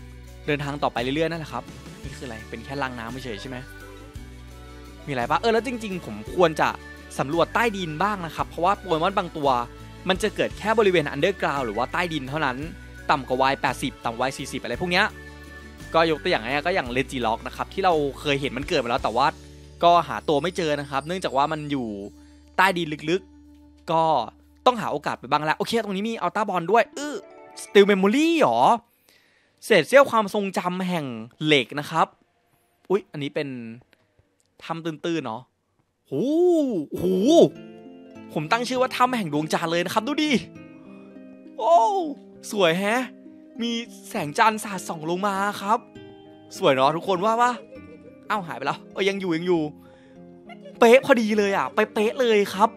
เดินทางต่อไปเรื่อยๆนั่นแหละครับนี่คืออะไรเป็นแค่รางน้ำเฉยๆใช่ไหมมีอะไรปะเออแล้วจริงๆผมควรจะสำรวจใต้ดินบ้างนะครับเพราะว่าโปเกมอนบางตัวมันจะเกิดแค่บริเวณอันเดอร์กราวด์หรือว่าใต้ดินเท่านั้นต่ำกว่าวัยแปดสิบต่ำกว่าวัยสี่สิบอะไรพวกเนี้ยก็ยกตัวอย่างง่ายๆก็อย่างเลจิล็อกนะครับที่เราเคยเห็นมันเกิดมาแล้วแต่ว่าก็หาตัวไม่เจอนะครับเนื่องจากว่ามันอยู่ใต้ดินลึกๆก็ต้องหาโอกาสไปบ้างแล้วโอเคตรงนี้มีอัลต้าบอลด้วยเออสติลเมมโมรี่หรอเศษเสี้ยวความทรงจำแห่งเหล็กนะครับอุ๊ยอันนี้เป็นถ้ำตื้นๆเนาะโอ้โหผมตั้งชื่อว่าถ้ำแห่งดวงจันทร์เลยนะครับดูดิโอ้สวยแฮะมีแสงจันทร์สาดส่องลงมาครับสวยเนาะทุกคนว่าปะเอ้าหายไปแล้วเออยังอยู่ยังอยู่เป๊ะพอดีเลยอ่ะไปเป๊ะเลยครับ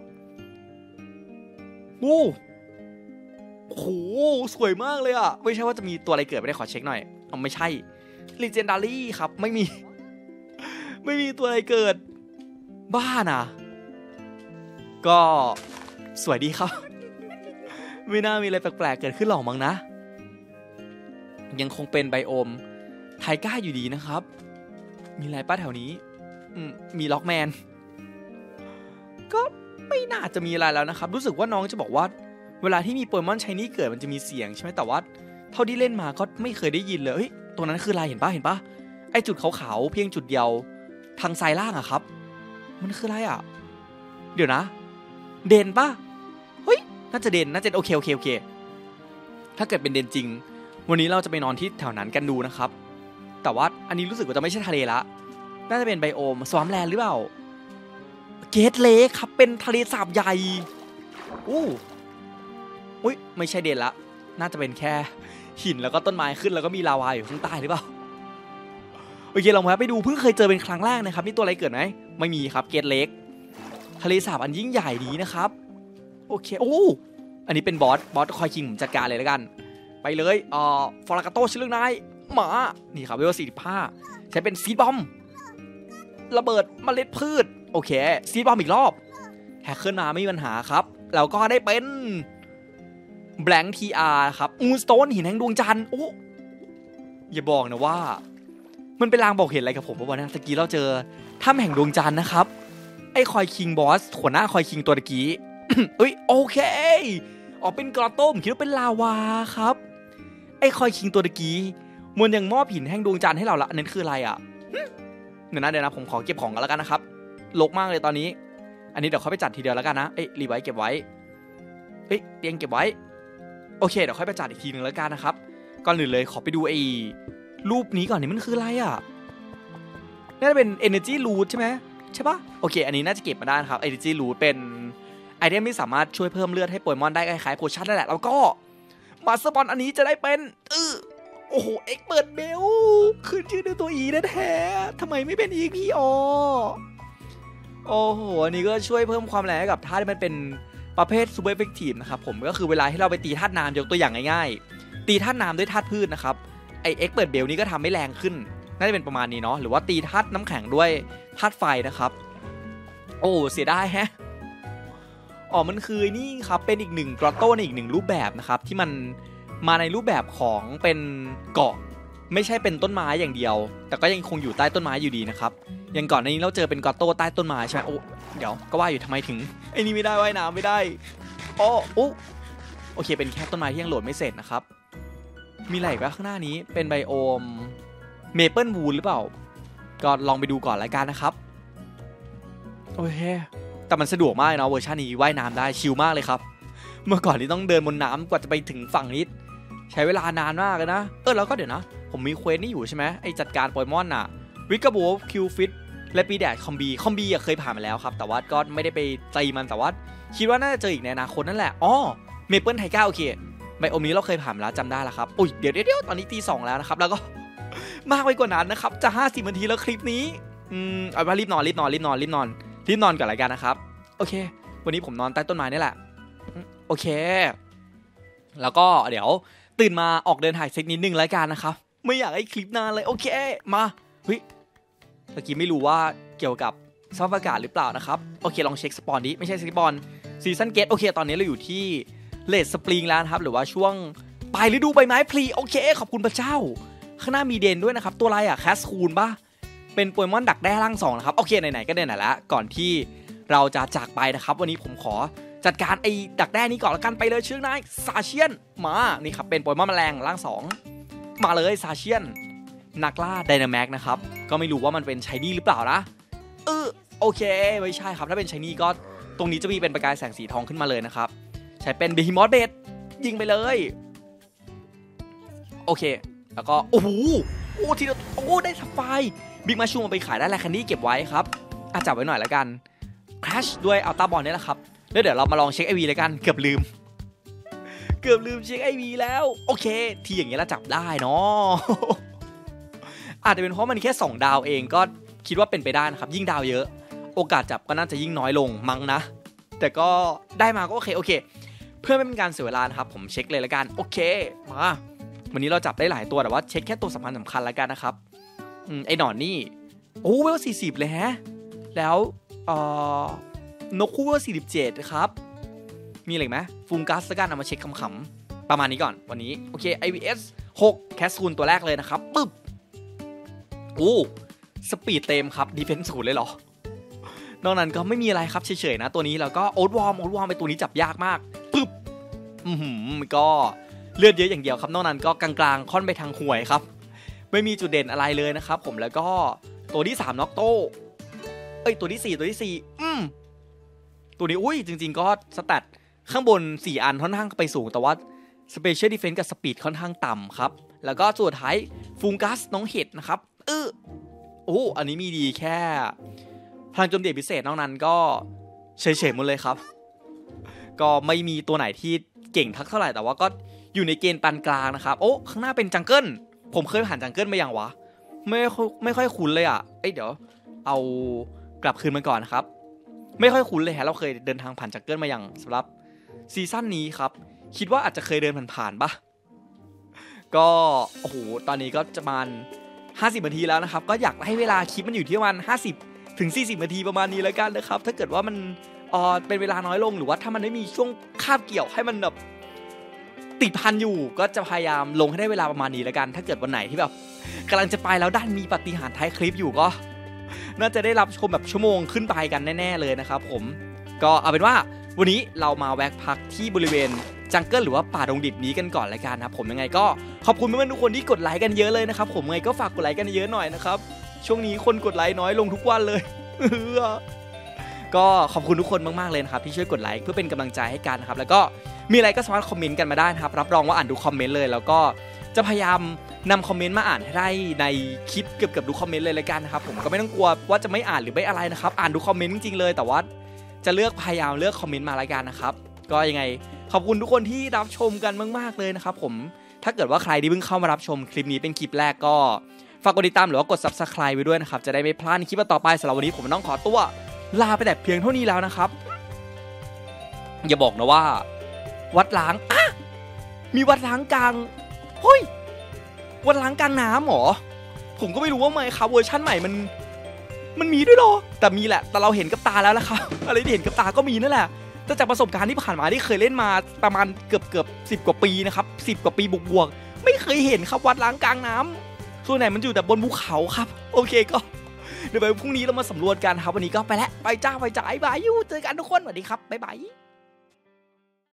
โอ้โหสวยมากเลยอ่ะไม่ใช่ว่าจะมีตัวอะไรเกิดไม่ได้ขอเช็คหน่อยอ๋อไม่ใช่ Legendary ครับไม่มีไม่มีตัวอะไรเกิดบ้าน่ะก็สวยดีครับไม่น่ามีอะไรแปลกๆเกิดขึ้นหรอกมั้งนะยังคงเป็นไบโอมไทก้าอยู่ดีนะครับมีอะไรป้าแถวนี้มีล็อกแมนก็ไม่น่าจะมีอะไรแล้วนะครับรู้สึกว่าน้องจะบอกว่าเวลาที่มีโปเกมอนชายนี่เกิดมันจะมีเสียงใช่ไหมแต่ว่าเท่าที่เล่นมาก็ไม่เคยได้ยินเลยเฮ้ยตัวนั้นคืออะไรเห็นป่ะเห็นป่ะไอจุดขาวๆเพียงจุดเดียวทางซ้ายล่างอะครับมันคืออะไรอะเดี๋ยวนะเด่นป่ะเฮ้ยน่าจะเด่นน่าจะโอเคโอเคโอเคถ้าเกิดเป็นเด่นจริงวันนี้เราจะไปนอนที่แถวนั้นกันดูนะครับแต่ว่าอันนี้รู้สึกว่าจะไม่ใช่ทะเลละน่าจะเป็นไบโอมสวามแลนด์หรือเปล่าเกตเลคครับเป็นทะเลสาบใหญ่อู้อุ้ยไม่ใช่เด่นละน่าจะเป็นแค่หินแล้วก็ต้นไม้ขึ้นแล้วก็มีลาวาอยู่ข้างใต้หรือเปล่าโอเคเราไปดูเพิ่งเคยเจอเป็นครั้งแรกนะครับนี่ตัวอะไรเกิดไหมไม่มีครับเกตเลคทะเลสาบอันยิ่งใหญ่นี้นะครับโอเคโอ้อันนี้เป็นบอสบอสคอยคิงผมจัดการเลยแล้วกันไปเลยเอ่อฟอร์กาโต้ชิลึกนายหมานี่ครับเวลสี่สิบห้าใช้เป็นซีดบอมระเบิดเมล็ดพืชโอเคซีดบอมอีกรอบแฮกเกิลมาไม่มีปัญหาครับแล้วก็ได้เป็นแบล็งทีอาร์ครับมูนสโตนหินแห่งดวงจันทร์โอ้อย่าบอกนะว่ามันเป็นลางบอกเห็นอะไรกับผมเมื่อวานนะตะกี้เราเจอถ้ำแห่งดวงจันทร์นะครับไอ้คอยคิงบอสหัวหน้าคอยคิงตัวตะกี้ เอ้ยโอเคออกเป็นกรอโต้ผมคิดว่าเป็นลาวาครับไอ้คอยคิงตัวตะกี้มันยังมอบหินแห่งดวงจันทร์ให้เราละอันนั้นคืออะไรอ่ะเดี๋ยวนะเดี๋ยวนะผมขอเก็บของกันแล้วกันนะครับรกมากเลยตอนนี้อันนี้เดี๋ยวเขาไปจัดทีเดียวแล้วกันนะเอ้ยรีไว้เก็บไว้เอ้ยเตียงเก็บไว้โอเคเดี๋ยวค่อยไปจัดอีกทีนึงแล้วกันนะครับก่อนอื่นเลยขอไปดูไอ้รูปนี้ก่อนนี่มันคืออะไรอ่ะน่าจะเป็น energy root ใช่ไหมใช่ปะโอเคอันนี้น่าจะเก็บมาได้ครับ energy root เป็นไอเทมที่สามารถช่วยเพิ่มเลือดให้โปเกมอนได้คล้ายๆโพชั่นนั่นแหละแล้วก็มาสเตอร์บอลอันนี้จะได้เป็นเออโอ้โหเอ็กเปิดเบลขึ้นชื่อด้วยตัว E แท้ๆทำไมไม่เป็น อี พี อ โอ้โหอันนี้ก็ช่วยเพิ่มความแรงให้กับธาตุที่มันเป็นประเภทซูเปอร์เอฟเฟกตีฟนะครับผมก็คือเวลาที่เราไปตีธาตุน้ำยกตัวอย่างง่ายๆตีธาตุน้ำด้วยธาตุพืชนะครับไอเอ็กเปิดเบลนี้ก็ทำให้แรงขึ้นน่าจะเป็นประมาณนี้เนาะหรือว่าตีธาตุน้ำแข็งด้วยธาตุไฟนะครับโอ้เสียดายแฮะอ๋อมันคือนี่ครับเป็นอีกหนึ่งกรอตโต้ในอีกหนึ่งรูปแบบนะครับที่มันมาในรูปแบบของเป็นเกาะไม่ใช่เป็นต้นไม้อย่างเดียวแต่ก็ยังคงอยู่ใต้ต้นไม้อยู่ดีนะครับอย่างก่อนในนี้เราเจอเป็นกรอตโต้ใต้ต้นไม้ใช่ไหมโอ้เดี๋ยวก็ว่าอยู่ทำไมถึงไอ้นี่ไม่ได้ว่ายน้ำไม่ได้อ๋อโอ้โอเคเป็นแค่ต้นไม้ที่ยังโหลดไม่เสร็จนะครับมีอะไรอีกบ้างข้างหน้านี้เป็นไบโอมเมเปิลวูดหรือเปล่าก็ลองไปดูก่อนรายการนะครับโอเคแต่มันสะดวกมากเนาะเวอร์ชันนี้ว่ายน้ำได้ชิลมากเลยครับเมื่อก่อนที่ต้องเดินบนน้ำกว่าจะไปถึงฝั่งนี้ใช้เวลานานมากเลยนะเออแล้วก็เดี๋ยวนะผมมีเควสนี่อยู่ใช่ไหมไอจัดการโปเกมอนน่ะวิกาโบคิวฟิตและปีแดดคอมบีคอมบีเคยผ่านมาแล้วครับแต่ว่าก็ไม่ได้ไปตีมันแต่ว่าคิดว่าน่าจะเจออีกในอนาคตนั่นแหละอ๋อเมเปิลไทก้าโอเคไบโอมนี้เราเคยผ่านแล้วจำได้แล้วครับอุ้ยเดี๋ยวเดี๋ยวตอนนี้ตีสองแล้วนะครับแล้วก็มากไปกว่านั้นนะครับจะห้าสิบนาทีแล้วคลิปนี้อืมเอาว่ารีบนอนรีบนอนรีบนอนรีบนอนรีบนอนก่อนรายการนะครับโอเควันนี้ผมนอนใต้ต้นไม้นี่แหละโอเคแล้วก็เดี๋ยวตื่นมาออกเดินถ่ายเซ็กนิดนึงรายการนะครับไม่อยากให้คลิปนานเลยโอเคมาเฮ้ยเมื่อกี้ไม่รู้ว่าเกี่ยวกับสภาพอากาศหรือเปล่านะครับโอเคลองเช็คสปอนดิไม่ใช่สปอนซีซันเกตโอเคตอนนี้เราอยู่ที่เลดสปริงแล้วครับหรือว่าช่วงปลายฤดูใบไม้ผลิโอเคขอบคุณพระเจ้าข้างหน้ามีเดนด้วยนะครับตัวอะไรอ่ะแคสคูนป่ะเป็นโปเกมอนดักแด้ร่างสองนะครับโอเคไหนๆก็ไหนๆแล้วก่อนที่เราจะจากไปนะครับวันนี้ผมขอจัดการไอ้ดักแด้นี้ก่อนละกันไปเลยชื่อนายซาเชียนมานี่ครับเป็นโปเกมอนแมลงร่างสองมาเลยซาเชียนนักล่าไดนาแม็กนะครับก็ไม่รู้ว่ามันเป็นชายนี่หรือเปล่านะเออโอเคไม่ใช่ครับถ้าเป็นชายนี่ก็ตรงนี้จะมีเป็นประกายแสงสีทองขึ้นมาเลยนะครับใช้เป็นเบฮิมอสเบดยิงไปเลยโอเคแล้วก็โอ้โหโอ้ทีเดียวโอ้ได้ทับไฟบิ๊กมาชูมาไปขายได้แลคันดี้เก็บไว้ครับอาจับไว้หน่อยแล้วกันคราชด้วยอัลต้าบอลนี่แหละครับแล้วเดี๋ยวเรามาลองเช็คไอวีเลยกันเกือบลืมเกือบลืมเช็คไอวีแล้วโอเคทีอย่างเงี้ยเราจับได้เนาะอาจจะเป็นเพราะมันแค่สองดาวเองก็คิดว่าเป็นไปได้นะครับยิ่งดาวเยอะโอกาสจับก็น่าจะยิ่งน้อยลงมั้งนะแต่ก็ได้มาก็โอเคโอเคเพื่อไม่เป็นการเสียเวลานะครับผมเช็คเลยละกันโอเคมาวันนี้เราจับได้หลายตัวแต่ว่าเช็คแค่ตัวสำคัญสำคัญแล้วกันนะครับอืมไอหนอนนี่โอ้เวลสี่สิบเลยฮะแล้วเอ่อนกคู่เวลสี่สิบเจ็ดครับมีอะไรไหมฟูงกัสแล้วกันเอามาเช็คคำๆประมาณนี้ก่อนวันนี้โอเค ไอ วี เอส หกแคสคูนตัวแรกเลยนะครับปึ๊บโอ้สปีดเต็มครับดีเฟนส์ศูนย์เลยเหรอนอกนั้นก็ไม่มีอะไรครับเฉยๆนะตัวนี้แล้วก็โอ๊ตวอร์มโอ๊ตวอร์มเป็นตัวนี้จับยากมากปึ๊บอือหือก็เลือดเยอะอย่างเดียวครับนอกนั้นก็กลางๆค่อนไปทางห่วยครับไม่มีจุดเด่นอะไรเลยนะครับผมแล้วก็ตัวที่สามน็อกโตเอ้ยตัวที่สี่ตัวที่สี่อืมตัวนี้อุ้ยจริงๆก็สแตทข้างบนสี่อันค่อนข้างไปสูงแต่ว่า Special Defense กับ Speed ค่อนข้างต่ำครับแล้วก็สุดท้ายฟูงกัสน้องเห็ดนะครับเออโอ้อันนี้มีดีแค่พลังโจมตีพิเศษนอกนั้นก็เฉยๆหมดเลยครับก็ไม่มีตัวไหนที่เก่งทักเท่าไหร่แต่ว่าก็อยู่ในเกณฑ์ปานกลางนะครับโอ้ข้างหน้าเป็นจังเกิลผมเคยผ่านจังเกิลมาอย่างวะไม่ไม่ค่อยคุ้นเลยอ่ะเอ้ยเดี๋ยวเอากลับคืนมาก่อนนะครับไม่ค่อยคุ้นเลยฮะเราเคยเดินทางผ่านจังเกิลมาอย่างสำหรับซีซั่นนี้ครับคิดว่าอาจจะเคยเดินผ่านๆปะก็โอ้โหตอนนี้ก็จะประมาณห้าสิบนาทีแล้วนะครับก็อยากให้เวลาคลิปมันอยู่ที่ประมาณห้าสิบถึงสี่สิบนาทีประมาณนี้แล้วกันนะครับถ้าเกิดว่ามันเออเป็นเวลาน้อยลงหรือว่าถ้ามันไม่มีช่วงคาบเกี่ยวให้มันแบบติดพันอยู่ก็จะพยายามลงให้ได้เวลาประมาณนี้แล้วกันถ้าเกิดวันไหนที่แบบกำลังจะไปแล้วด้านมีปาฏิหาริย์ท้ายคลิปอยู่ก็น่าจะได้รับชมแบบชั่วโมงขึ้นไปกันแน่ๆเลยนะครับผมก็เอาเป็นว่าวันนี้เรามาแวะพักที่บริเวณจังเกิลหรือว่าป่าดงดิบนี้กันก่อนเลยกันนะครับผมยังไงก็ขอบคุณเพื่อนๆทุกคนที่กดไลค์กันเยอะเลยนะครับผมยังไงก็ฝากกดไลค์กันเยอะหน่อยนะครับช่วงนี้คนกดไลค์น้อยลงทุกวันเลย ก็ขอบคุณทุกคนมากๆเลยนะครับที่ช่วยกดไลค์เพื่อเป็นกำลังใจให้กันนะครับแล้วก็มีอะไรก็สามารถคอมเมนต์กันมาได้นะครับรับรองว่าอ่านดูคอมเมนต์เลยแล้วก็จะพยายามนำคอมเมนต์มาอ่านให้ได้ในคลิปเกือบๆดูคอมเมนต์เลยเลยกันนะครับผมก็ไม่ต้องกลัวว่าจะไม่อ่านหรือไม่อะไรนะครับอ่านดูคอมเมนต์จริงๆเลยแต่ว่าจะเลือกพยายามเลือกคอมเมนต์มาละกันนะครับก็ยังไงขอบคุณทุกคนที่รับชมกันมากๆเลยนะครับผมถ้าเกิดว่าใครที่เพิ่งเข้ามารับชมคลิปนี้เป็นคลิปแรกก็ฝากกดติดตามหรือว่ากด ซับสไครบ์ ไว้ด้วยนะครับจะได้ไม่พลาดคลิปต่อไปสำหรับวันนี้ผมต้องขอตัวลาไปแต่เพียงเท่านี้แล้วนะครับอย่าบอกนะว่าวัดล้างอ่ะมีวัดล้างกลางเฮ้ยวัดล้างกลางน้ำหรอผมก็ไม่รู้ว่าไมค์ครับเวอร์ชั่นใหม่มันมันมีด้วยหรอแต่มีแหละแต่เราเห็นกับตาแล้วละครับอะไรที่เห็นกับตาก็มีนั่นแหละแต่จากประสบการณ์ที่ผ่านมาที่เคยเล่นมาประมาณเกือบเกือบสิบกว่าปีนะครับสิบกว่าปีบวกๆไม่เคยเห็นครับวัดล้างกลางน้ำส่วนไหนมันอยู่แต่บนภูเขาครับโอเคก็เดี๋ยวไปพรุ่งนี้เรามาสำรวจกันครับวันนี้ก็ไปแล้วไปจ้าไปจ่ายบายยูเจอกันทุกคนสวัสดีครับบ๊ายบาย